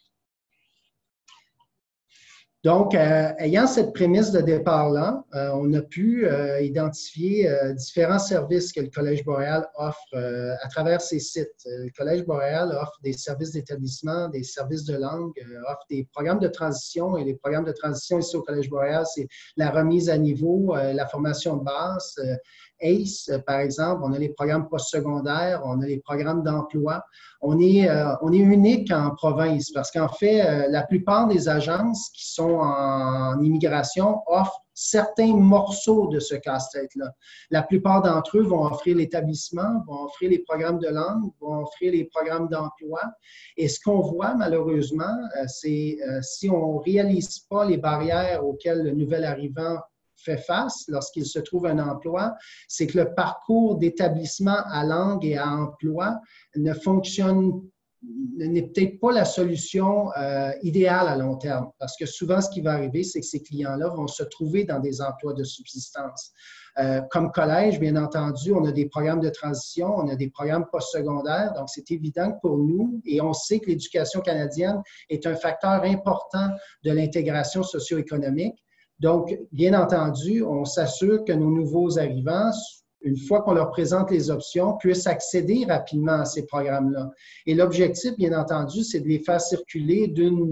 Donc, euh, ayant cette prémisse de départ-là, euh, on a pu euh, identifier euh, différents services que le Collège Boréal offre euh, à travers ses sites. Le Collège Boréal offre des services d'établissement, des services de langue, euh, offre des programmes de transition. Et les programmes de transition ici au Collège Boréal, c'est la remise à niveau, euh, la formation de base. Euh, A C E, par exemple, on a les programmes postsecondaires, on a les programmes d'emploi. On est, euh, on est unique en province parce qu'en fait, euh, la plupart des agences qui sont en immigration offrent certains morceaux de ce casse-tête-là. La plupart d'entre eux vont offrir l'établissement, vont offrir les programmes de langue, vont offrir les programmes d'emploi. Et ce qu'on voit malheureusement, euh, c'est euh, si on ne réalise pas les barrières auxquelles le nouvel arrivant fait face lorsqu'il se trouve un emploi, c'est que le parcours d'établissement à langue et à emploi ne fonctionne, n'est peut-être pas la solution euh, idéale à long terme. Parce que souvent, ce qui va arriver, c'est que ces clients-là vont se trouver dans des emplois de subsistance. Euh, comme collège, bien entendu, on a des programmes de transition, on a des programmes postsecondaires, donc c'est évident que pour nous, et on sait que l'éducation canadienne est un facteur important de l'intégration socio-économique. Donc, bien entendu, on s'assure que nos nouveaux arrivants, une fois qu'on leur présente les options, puissent accéder rapidement à ces programmes-là. Et l'objectif, bien entendu, c'est de les faire circuler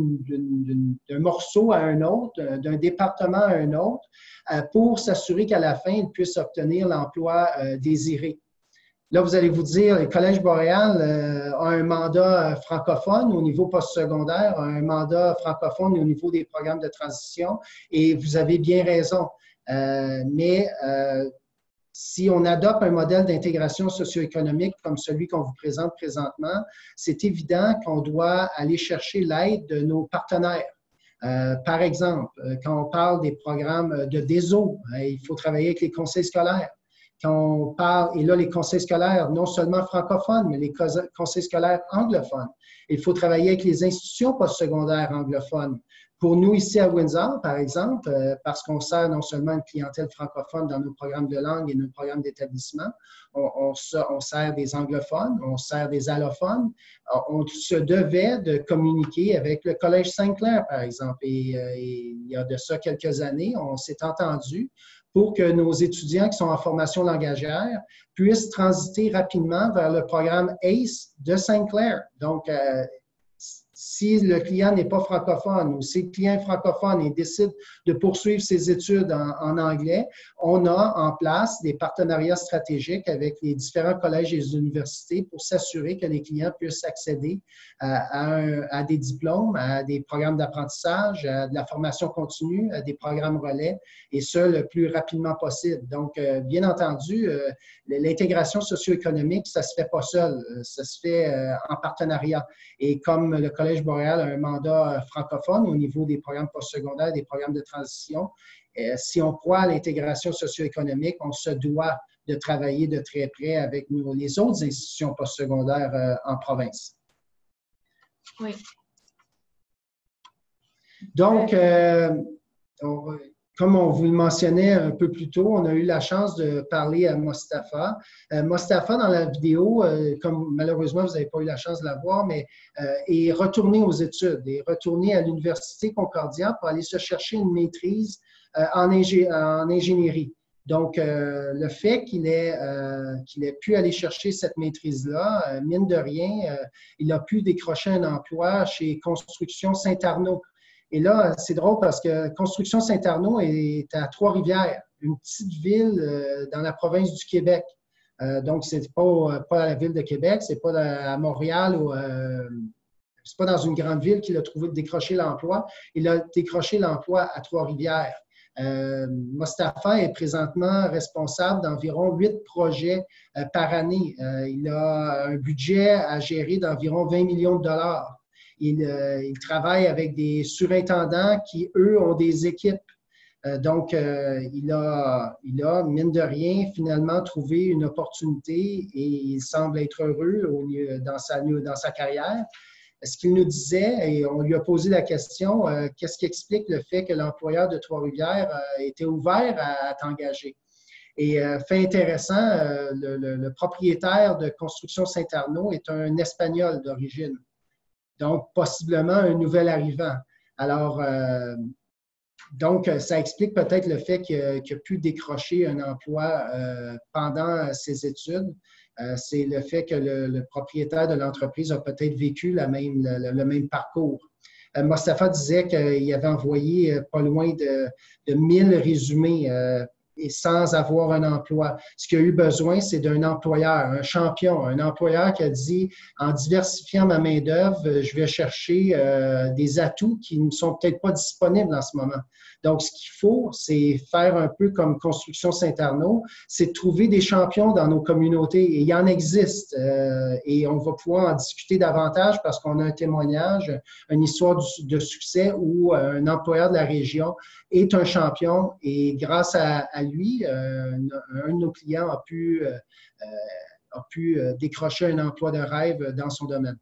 d'un morceau à un autre, d'un département à un autre, pour s'assurer qu'à la fin, ils puissent obtenir l'emploi désiré. Là, vous allez vous dire, le Collège Boréal euh, a un mandat francophone au niveau postsecondaire, a un mandat francophone au niveau des programmes de transition, et vous avez bien raison. Euh, mais euh, si on adopte un modèle d'intégration socio-économique comme celui qu'on vous présente présentement, c'est évident qu'on doit aller chercher l'aide de nos partenaires. Euh, par exemple, quand on parle des programmes de D E S O, hein, il faut travailler avec les conseils scolaires. Quand on parle, et là, les conseils scolaires, non seulement francophones, mais les conseils scolaires anglophones. Il faut travailler avec les institutions postsecondaires anglophones. Pour nous, ici à Windsor, par exemple, euh, parce qu'on sert non seulement une clientèle francophone dans nos programmes de langue et nos programmes d'établissement, on, on, on sert des anglophones, on sert des allophones. On se devait de communiquer avec le Collège Sainte-Claire, par exemple. Et, euh, et il y a de ça quelques années, on s'est entendu pour que nos étudiants qui sont en formation langagière puissent transiter rapidement vers le programme A C E de Sainte-Claire. Donc, euh, si le client n'est pas francophone ou si le client est francophone et décide de poursuivre ses études en, en anglais, on a en place des partenariats stratégiques avec les différents collèges et les universités pour s'assurer que les clients puissent accéder à, à, un, à des diplômes, à des programmes d'apprentissage, à de la formation continue, à des programmes relais, et ce, le plus rapidement possible. Donc, euh, bien entendu, euh, l'intégration socio-économique, ça ne se fait pas seul, ça se fait euh, en partenariat. Et comme le Collège Boréal a un mandat francophone au niveau des programmes postsecondaires, des programmes de transition, euh, si on croit à l'intégration socio-économique, on se doit de travailler de très près avec nous, les autres institutions postsecondaires euh, en province. Oui. Donc, euh, on, comme on vous le mentionnait un peu plus tôt, on a eu la chance de parler à Mostafa. Euh, Mostafa, dans la vidéo, euh, comme malheureusement vous n'avez pas eu la chance de la voir, mais euh, est retourné aux études, est retourné à l'Université Concordia pour aller se chercher une maîtrise euh, en, ingé en ingénierie. Donc, euh, le fait qu'il ait, euh, qu'il ait pu aller chercher cette maîtrise-là, euh, mine de rien, euh, il a pu décrocher un emploi chez Construction Saint-Arnaud. Et là, c'est drôle parce que Construction Saint-Arnaud est à Trois-Rivières, une petite ville euh, dans la province du Québec. Euh, donc, c'est pas, pas à la ville de Québec, c'est pas à Montréal ou euh, c'est pas dans une grande ville qu'il a trouvé de décrocher l'emploi. Il a décroché l'emploi à Trois-Rivières. Euh, Mostafa est présentement responsable d'environ huit projets euh, par année. Euh, il a un budget à gérer d'environ vingt millions de dollars. Il, euh, il travaille avec des surintendants qui, eux, ont des équipes. Euh, donc, euh, il, a, il a, mine de rien, finalement trouvé une opportunité et il semble être heureux au, dans, sa, dans sa carrière. Ce qu'il nous disait, et on lui a posé la question, euh, qu'est-ce qui explique le fait que l'employeur de Trois-Rivières euh, était ouvert à, à t'engager? Et euh, fait intéressant, euh, le, le, le propriétaire de Construction Saint-Arnaud est un Espagnol d'origine. Donc, possiblement un nouvel arrivant. Alors, euh, donc, ça explique peut-être le fait qu'il a, qu'il a pu décrocher un emploi euh, pendant ses études. Euh, c'est le fait que le, le propriétaire de l'entreprise a peut-être vécu la même, le, le même parcours. Euh, Mostafa disait qu'il avait envoyé pas loin de, de mille résumés euh, et sans avoir un emploi. Ce qu'il a eu besoin, c'est d'un employeur, un champion, un employeur qui a dit, en diversifiant ma main-d'œuvre, je vais chercher euh, des atouts qui ne sont peut-être pas disponibles en ce moment. Donc, ce qu'il faut, c'est faire un peu comme Construction Saint-Arnaud, c'est de trouver des champions dans nos communautés. Et il y en existe. Euh, et on va pouvoir en discuter davantage parce qu'on a un témoignage, une histoire de succès où un employeur de la région est un champion et grâce à, à lui, euh, un de nos clients a pu, euh, a pu décrocher un emploi de rêve dans son domaine.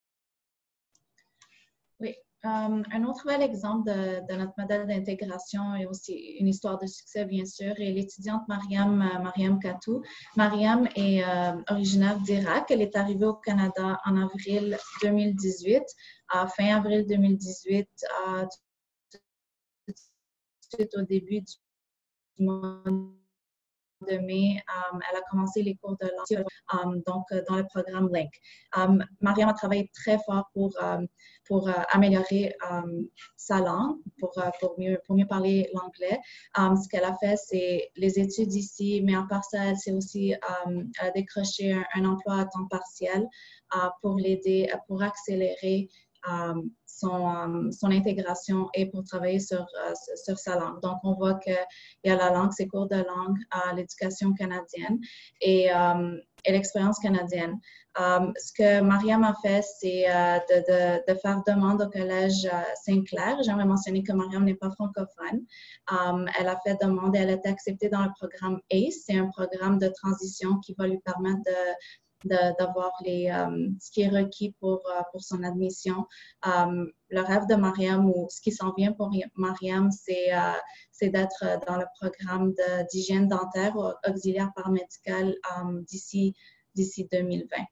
Oui. Um, un autre bel exemple de, de notre modèle d'intégration et aussi une histoire de succès, bien sûr, est l'étudiante Mariam, Mariam Katou. Mariam est euh, originaire d'Irak. Elle est arrivée au Canada en avril deux mille dix-huit. À fin avril deux mille dix-huit, à, tout de suite au début du mois de mai, um, elle a commencé les cours de langue, um, donc euh, dans le programme Link. Um, Mariam a travaillé très fort pour, um, pour uh, améliorer um, sa langue, pour, uh, pour, mieux, pour mieux parler l'anglais. Um, ce qu'elle a fait, c'est les études ici, mais en part ça, elle s'est aussi um, elle a décroché un, un emploi à temps partiel uh, pour l'aider, pour accélérer Um, son, um, son intégration et pour travailler sur, uh, sur sa langue. Donc, on voit qu'il y a la langue, ses cours de langue à l'éducation canadienne et, um, et l'expérience canadienne. Um, ce que Mariam a fait, c'est uh, de, de, de faire demande au Collège uh, Sainte-Claire. J'aimerais mentionner que Mariam n'est pas francophone. Um, elle a fait demande et elle a été acceptée dans le programme A C E. C'est un programme de transition qui va lui permettre de d'avoir les euh, ce qui est requis pour, euh, pour son admission. Um, le rêve de Mariam, ou ce qui s'en vient pour Mariam, c'est euh, c'est d'être dans le programme d'hygiène dentaire ou auxiliaire paramédical um, d'ici d'ici deux mille vingt.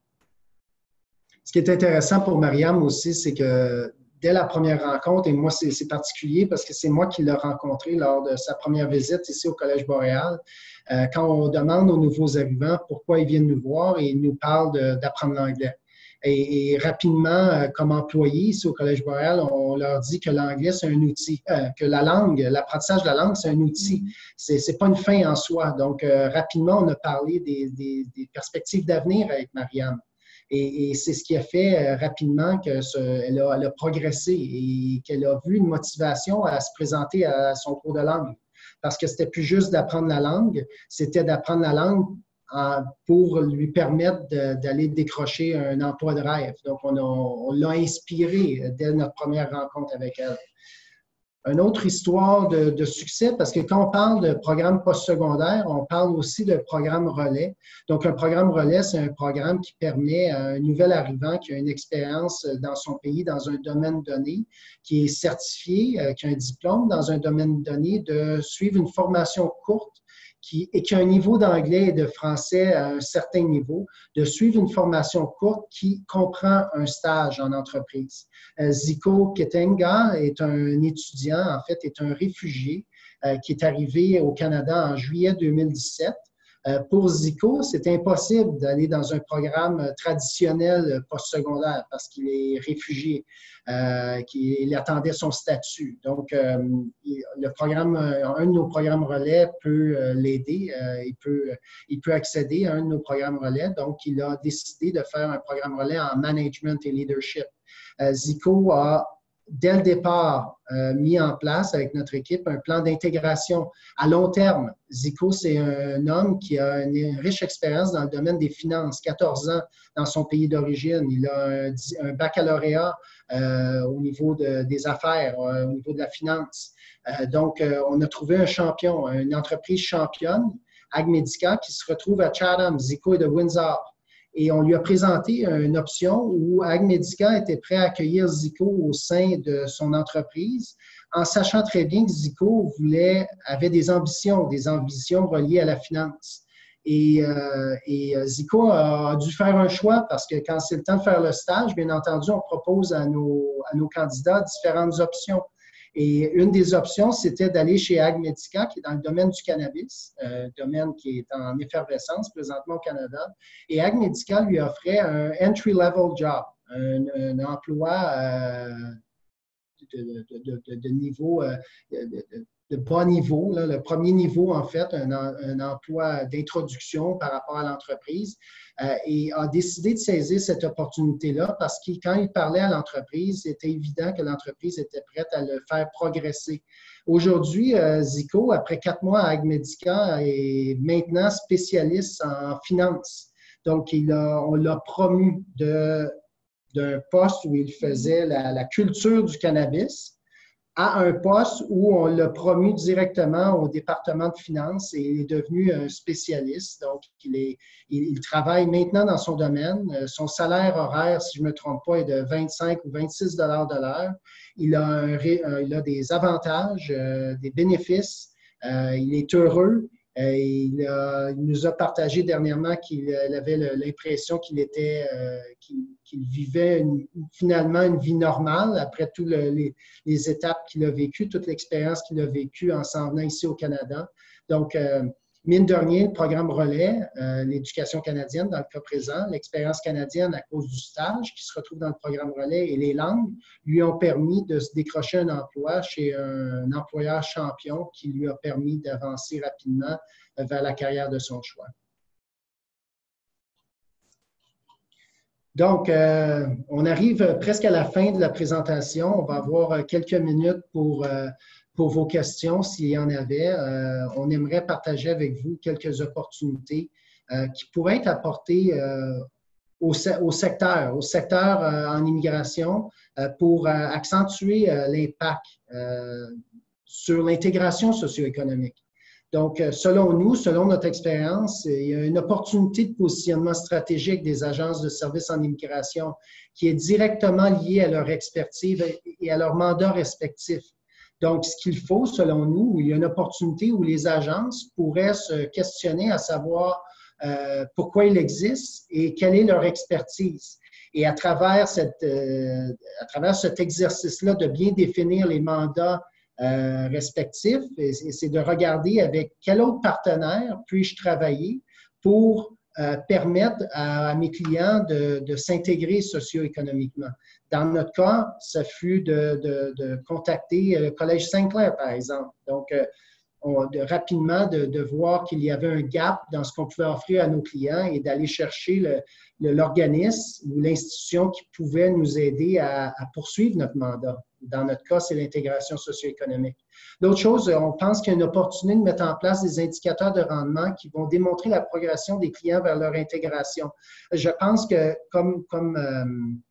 Ce qui est intéressant pour Mariam aussi, c'est que dès la première rencontre, et moi, c'est particulier parce que c'est moi qui l'ai rencontré lors de sa première visite ici au Collège Boréal. Euh, quand on demande aux nouveaux arrivants pourquoi ils viennent nous voir, et ils nous parlent d'apprendre l'anglais. Et, et rapidement, euh, comme employés ici au Collège Boréal, on leur dit que l'anglais, c'est un outil, euh, que la langue, l'apprentissage de la langue, c'est un outil. C'est c'est pas une fin en soi. Donc, euh, rapidement, on a parlé des, des, des perspectives d'avenir avec Mariam. Et, et c'est ce qui a fait euh, rapidement qu'elle a, elle a progressé et qu'elle a vu une motivation à se présenter à son cours de langue. Parce que c'était plus juste d'apprendre la langue, c'était d'apprendre la langue en, pour lui permettre d'aller décrocher un emploi de rêve. Donc, on, on l'a inspirée dès notre première rencontre avec elle. Une autre histoire de, de succès, parce que quand on parle de programme postsecondaire, on parle aussi de programme relais. Donc, un programme relais, c'est un programme qui permet à un nouvel arrivant qui a une expérience dans son pays, dans un domaine donné, qui est certifié, euh, qui a un diplôme dans un domaine donné, de suivre une formation courte qui, et qui a un niveau d'anglais et de français à un certain niveau, de suivre une formation courte qui comprend un stage en entreprise. Euh, Zico Ketenga est un étudiant, en fait, est un réfugié euh, qui est arrivé au Canada en juillet deux mille dix-sept. Euh, pour Zico, c'est impossible d'aller dans un programme traditionnel postsecondaire parce qu'il est réfugié, euh, qu'il attendait son statut. Donc, euh, le programme, un de nos programmes relais peut euh, l'aider. Euh, il peut, il peut accéder à un de nos programmes relais. Donc, il a décidé de faire un programme relais en management et leadership. Euh, Zico a dès le départ, euh, mis en place avec notre équipe un plan d'intégration à long terme. Zico, c'est un homme qui a une riche expérience dans le domaine des finances, quatorze ans dans son pays d'origine. Il a un, un baccalauréat euh, au niveau de, des affaires, euh, au niveau de la finance. Euh, donc, euh, on a trouvé un champion, une entreprise championne, Agmedica, qui se retrouve à Chatham. Zico est de Windsor. Et on lui a présenté une option où Agmedica était prêt à accueillir Zico au sein de son entreprise, en sachant très bien que Zico voulait, avait des ambitions, des ambitions reliées à la finance. Et, euh, et Zico a, a dû faire un choix parce que quand c'est le temps de faire le stage, bien entendu, on propose à nos, à nos candidats différentes options. Et une des options, c'était d'aller chez Agmedica, qui est dans le domaine du cannabis, euh, domaine qui est en effervescence présentement au Canada. Et Agmedica lui offrait un entry-level job, un, un emploi euh, de, de, de, de niveau, euh, de, de bas niveau, là, le premier niveau, en fait, un, un emploi d'introduction par rapport à l'entreprise, euh, et a décidé de saisir cette opportunité-là parce que quand il parlait à l'entreprise, c'était évident que l'entreprise était prête à le faire progresser. Aujourd'hui, euh, Zico, après quatre mois à Agmedica, est maintenant spécialiste en finance. Donc, il a, on l'a promu de d'un poste où il faisait la, la culture du cannabis à un poste où on l'a promu directement au département de finances et il est devenu un spécialiste. Donc, il, est, il, il travaille maintenant dans son domaine. Son salaire horaire, si je ne me trompe pas, est de vingt-cinq ou vingt-six dollars de l'heure. Il, il a des avantages, euh, des bénéfices. Euh, il est heureux. Euh, il, a, il nous a partagé dernièrement qu'il avait l'impression qu'il était, euh, qu'il qu'il vivait une, finalement une vie normale après toutes le, les, les étapes qu'il a vécues, toute l'expérience qu'il a vécue en s'en venant ici au Canada. Donc, euh, mine de rien, le programme relais, euh, l'éducation canadienne dans le cas présent, l'expérience canadienne à cause du stage qui se retrouve dans le programme relais et les langues lui ont permis de se décrocher un emploi chez un, un employeur champion qui lui a permis d'avancer rapidement vers la carrière de son choix. Donc, euh, on arrive presque à la fin de la présentation. On va avoir quelques minutes pour, euh, pour vos questions, s'il y en avait. Euh, on aimerait partager avec vous quelques opportunités euh, qui pourraient être apportées euh, au, au secteur, au secteur euh, en immigration euh, pour euh, accentuer euh, l'impact euh, sur l'intégration socio-économique. Donc, selon nous, selon notre expérience, il y a une opportunité de positionnement stratégique des agences de services en immigration qui est directement liée à leur expertise et à leur mandat respectif. Donc, ce qu'il faut, selon nous, il y a une opportunité où les agences pourraient se questionner à savoir euh, pourquoi ils existent et quelle est leur expertise. Et à travers, cette, euh, à travers cet exercice-là de bien définir les mandats Euh, respectifs, et c'est de regarder avec quel autre partenaire puis-je travailler pour euh, permettre à, à mes clients de, de s'intégrer socio-économiquement. Dans notre cas, ça fut de, de, de contacter le Collège Sainte-Claire, par exemple. Donc, euh, on, de, rapidement, de, de voir qu'il y avait un gap dans ce qu'on pouvait offrir à nos clients et d'aller chercher l'organisme ou l'institution qui pouvait nous aider à, à poursuivre notre mandat. Dans notre cas, c'est l'intégration socio-économique. L'autre chose, on pense qu'il y a une opportunité de mettre en place des indicateurs de rendement qui vont démontrer la progression des clients vers leur intégration. Je pense que comme, comme euh,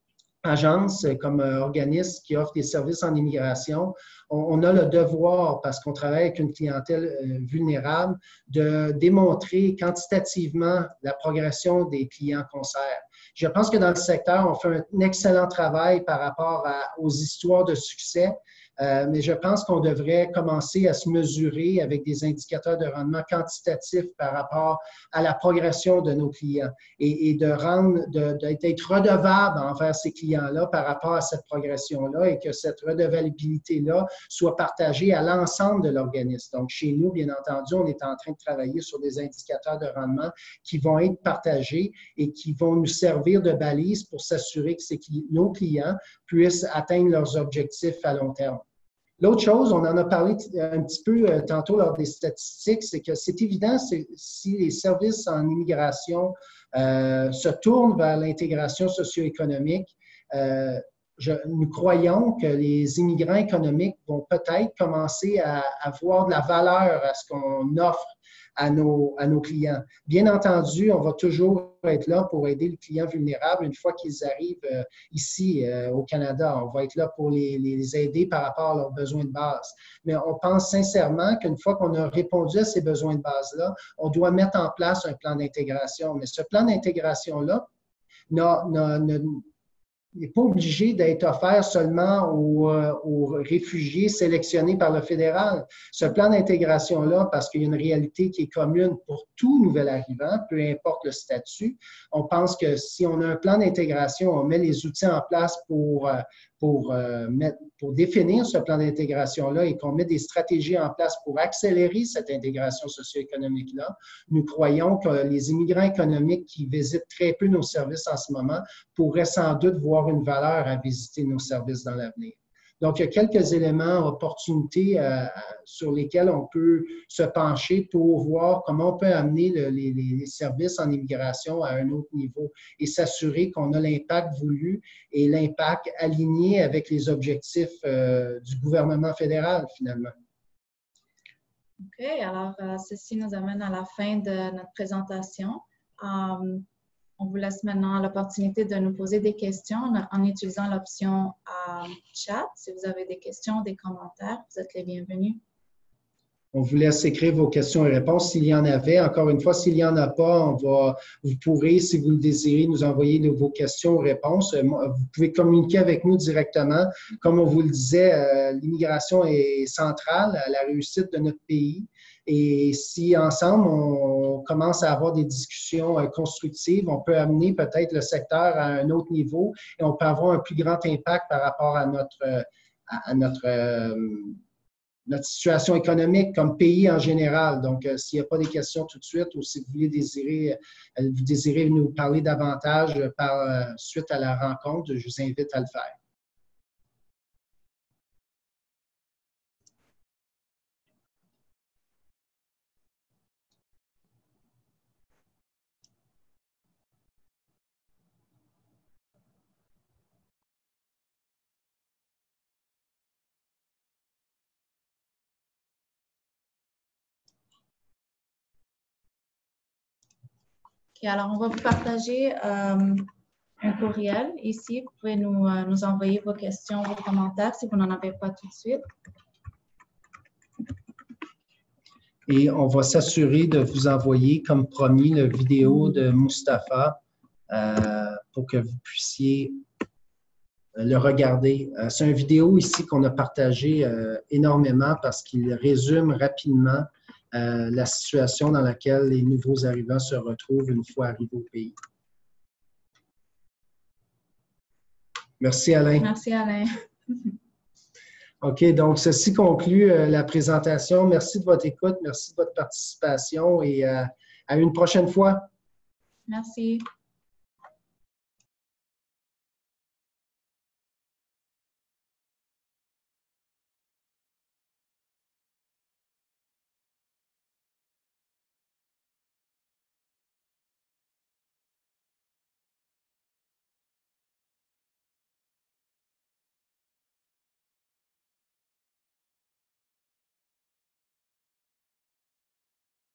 agence, comme euh, organisme qui offre des services en immigration, on, on a le devoir, parce qu'on travaille avec une clientèle euh, vulnérable, de démontrer quantitativement la progression des clients qu'on sert. Je pense que dans le secteur, on fait un excellent travail par rapport à, aux histoires de succès, euh, mais je pense qu'on devrait commencer à se mesurer avec des indicateurs de rendement quantitatifs par rapport à la progression de nos clients et, et de rendre, d'être redevable envers ces clients-là par rapport à cette progression-là et que cette redevabilité-là soit partagée à l'ensemble de l'organisme. Donc, chez nous, bien entendu, on est en train de travailler sur des indicateurs de rendement qui vont être partagés et qui vont nous servir de balise pour s'assurer que nos clients puissent atteindre leurs objectifs à long terme. L'autre chose, on en a parlé un petit peu tantôt lors des statistiques, c'est que c'est évident, si les services en immigration euh, se tournent vers l'intégration socio-économique, euh, je, nous croyons que les immigrants économiques vont peut-être commencer à avoir de la valeur à ce qu'on offre à nos, à nos clients. Bien entendu, on va toujours être là pour aider les clients vulnérables une fois qu'ils arrivent euh, ici euh, au Canada. On va être là pour les, les aider par rapport à leurs besoins de base. Mais on pense sincèrement qu'une fois qu'on a répondu à ces besoins de base-là, on doit mettre en place un plan d'intégration. Mais ce plan d'intégration-là n'est pas obligé d'être offert seulement aux, aux réfugiés sélectionnés par le fédéral. Ce plan d'intégration-là, parce qu'il y a une réalité qui est commune pour tout nouvel arrivant, peu importe le statut, on pense que si on a un plan d'intégration, on met les outils en place pour, pour, mettre, pour définir ce plan d'intégration-là et qu'on met des stratégies en place pour accélérer cette intégration socio-économique-là, nous croyons que les immigrants économiques qui visitent très peu nos services en ce moment pourraient sans doute voir une valeur à visiter nos services dans l'avenir. Donc, il y a quelques éléments, opportunités euh, sur lesquels on peut se pencher pour voir comment on peut amener le, les, les services en immigration à un autre niveau et s'assurer qu'on a l'impact voulu et l'impact aligné avec les objectifs euh, du gouvernement fédéral, finalement. OK. Alors, euh, ceci nous amène à la fin de notre présentation. Um, On vous laisse maintenant l'opportunité de nous poser des questions en, en utilisant l'option euh, chat. Si vous avez des questions, des commentaires, vous êtes les bienvenus. On vous laisse écrire vos questions et réponses s'il y en avait. Encore une fois, s'il n'y en a pas, on va, vous pourrez, si vous le désirez, nous envoyer vos questions ou réponses. Vous pouvez communiquer avec nous directement. Comme on vous le disait, euh, l'immigration est centrale à la réussite de notre pays. Et si ensemble, on commence à avoir des discussions constructives, on peut amener peut-être le secteur à un autre niveau et on peut avoir un plus grand impact par rapport à notre, à notre, notre situation économique comme pays en général. Donc, s'il n'y a pas des questions tout de suite ou si vous voulez désirer, vous désirez nous parler davantage par suite à la rencontre, je vous invite à le faire. Okay, alors, on va vous partager euh, un courriel ici. Vous pouvez nous, euh, nous envoyer vos questions, vos commentaires si vous n'en avez pas tout de suite. et on va s'assurer de vous envoyer, comme promis, la vidéo de Mustapha euh, pour que vous puissiez le regarder. Euh, C'est une vidéo ici qu'on a partagée euh, énormément parce qu'il résume rapidement euh, la situation dans laquelle les nouveaux arrivants se retrouvent une fois arrivés au pays. Merci Alain. Merci Alain. OK, donc ceci conclut euh, la présentation. Merci de votre écoute, merci de votre participation et euh, à une prochaine fois. Merci.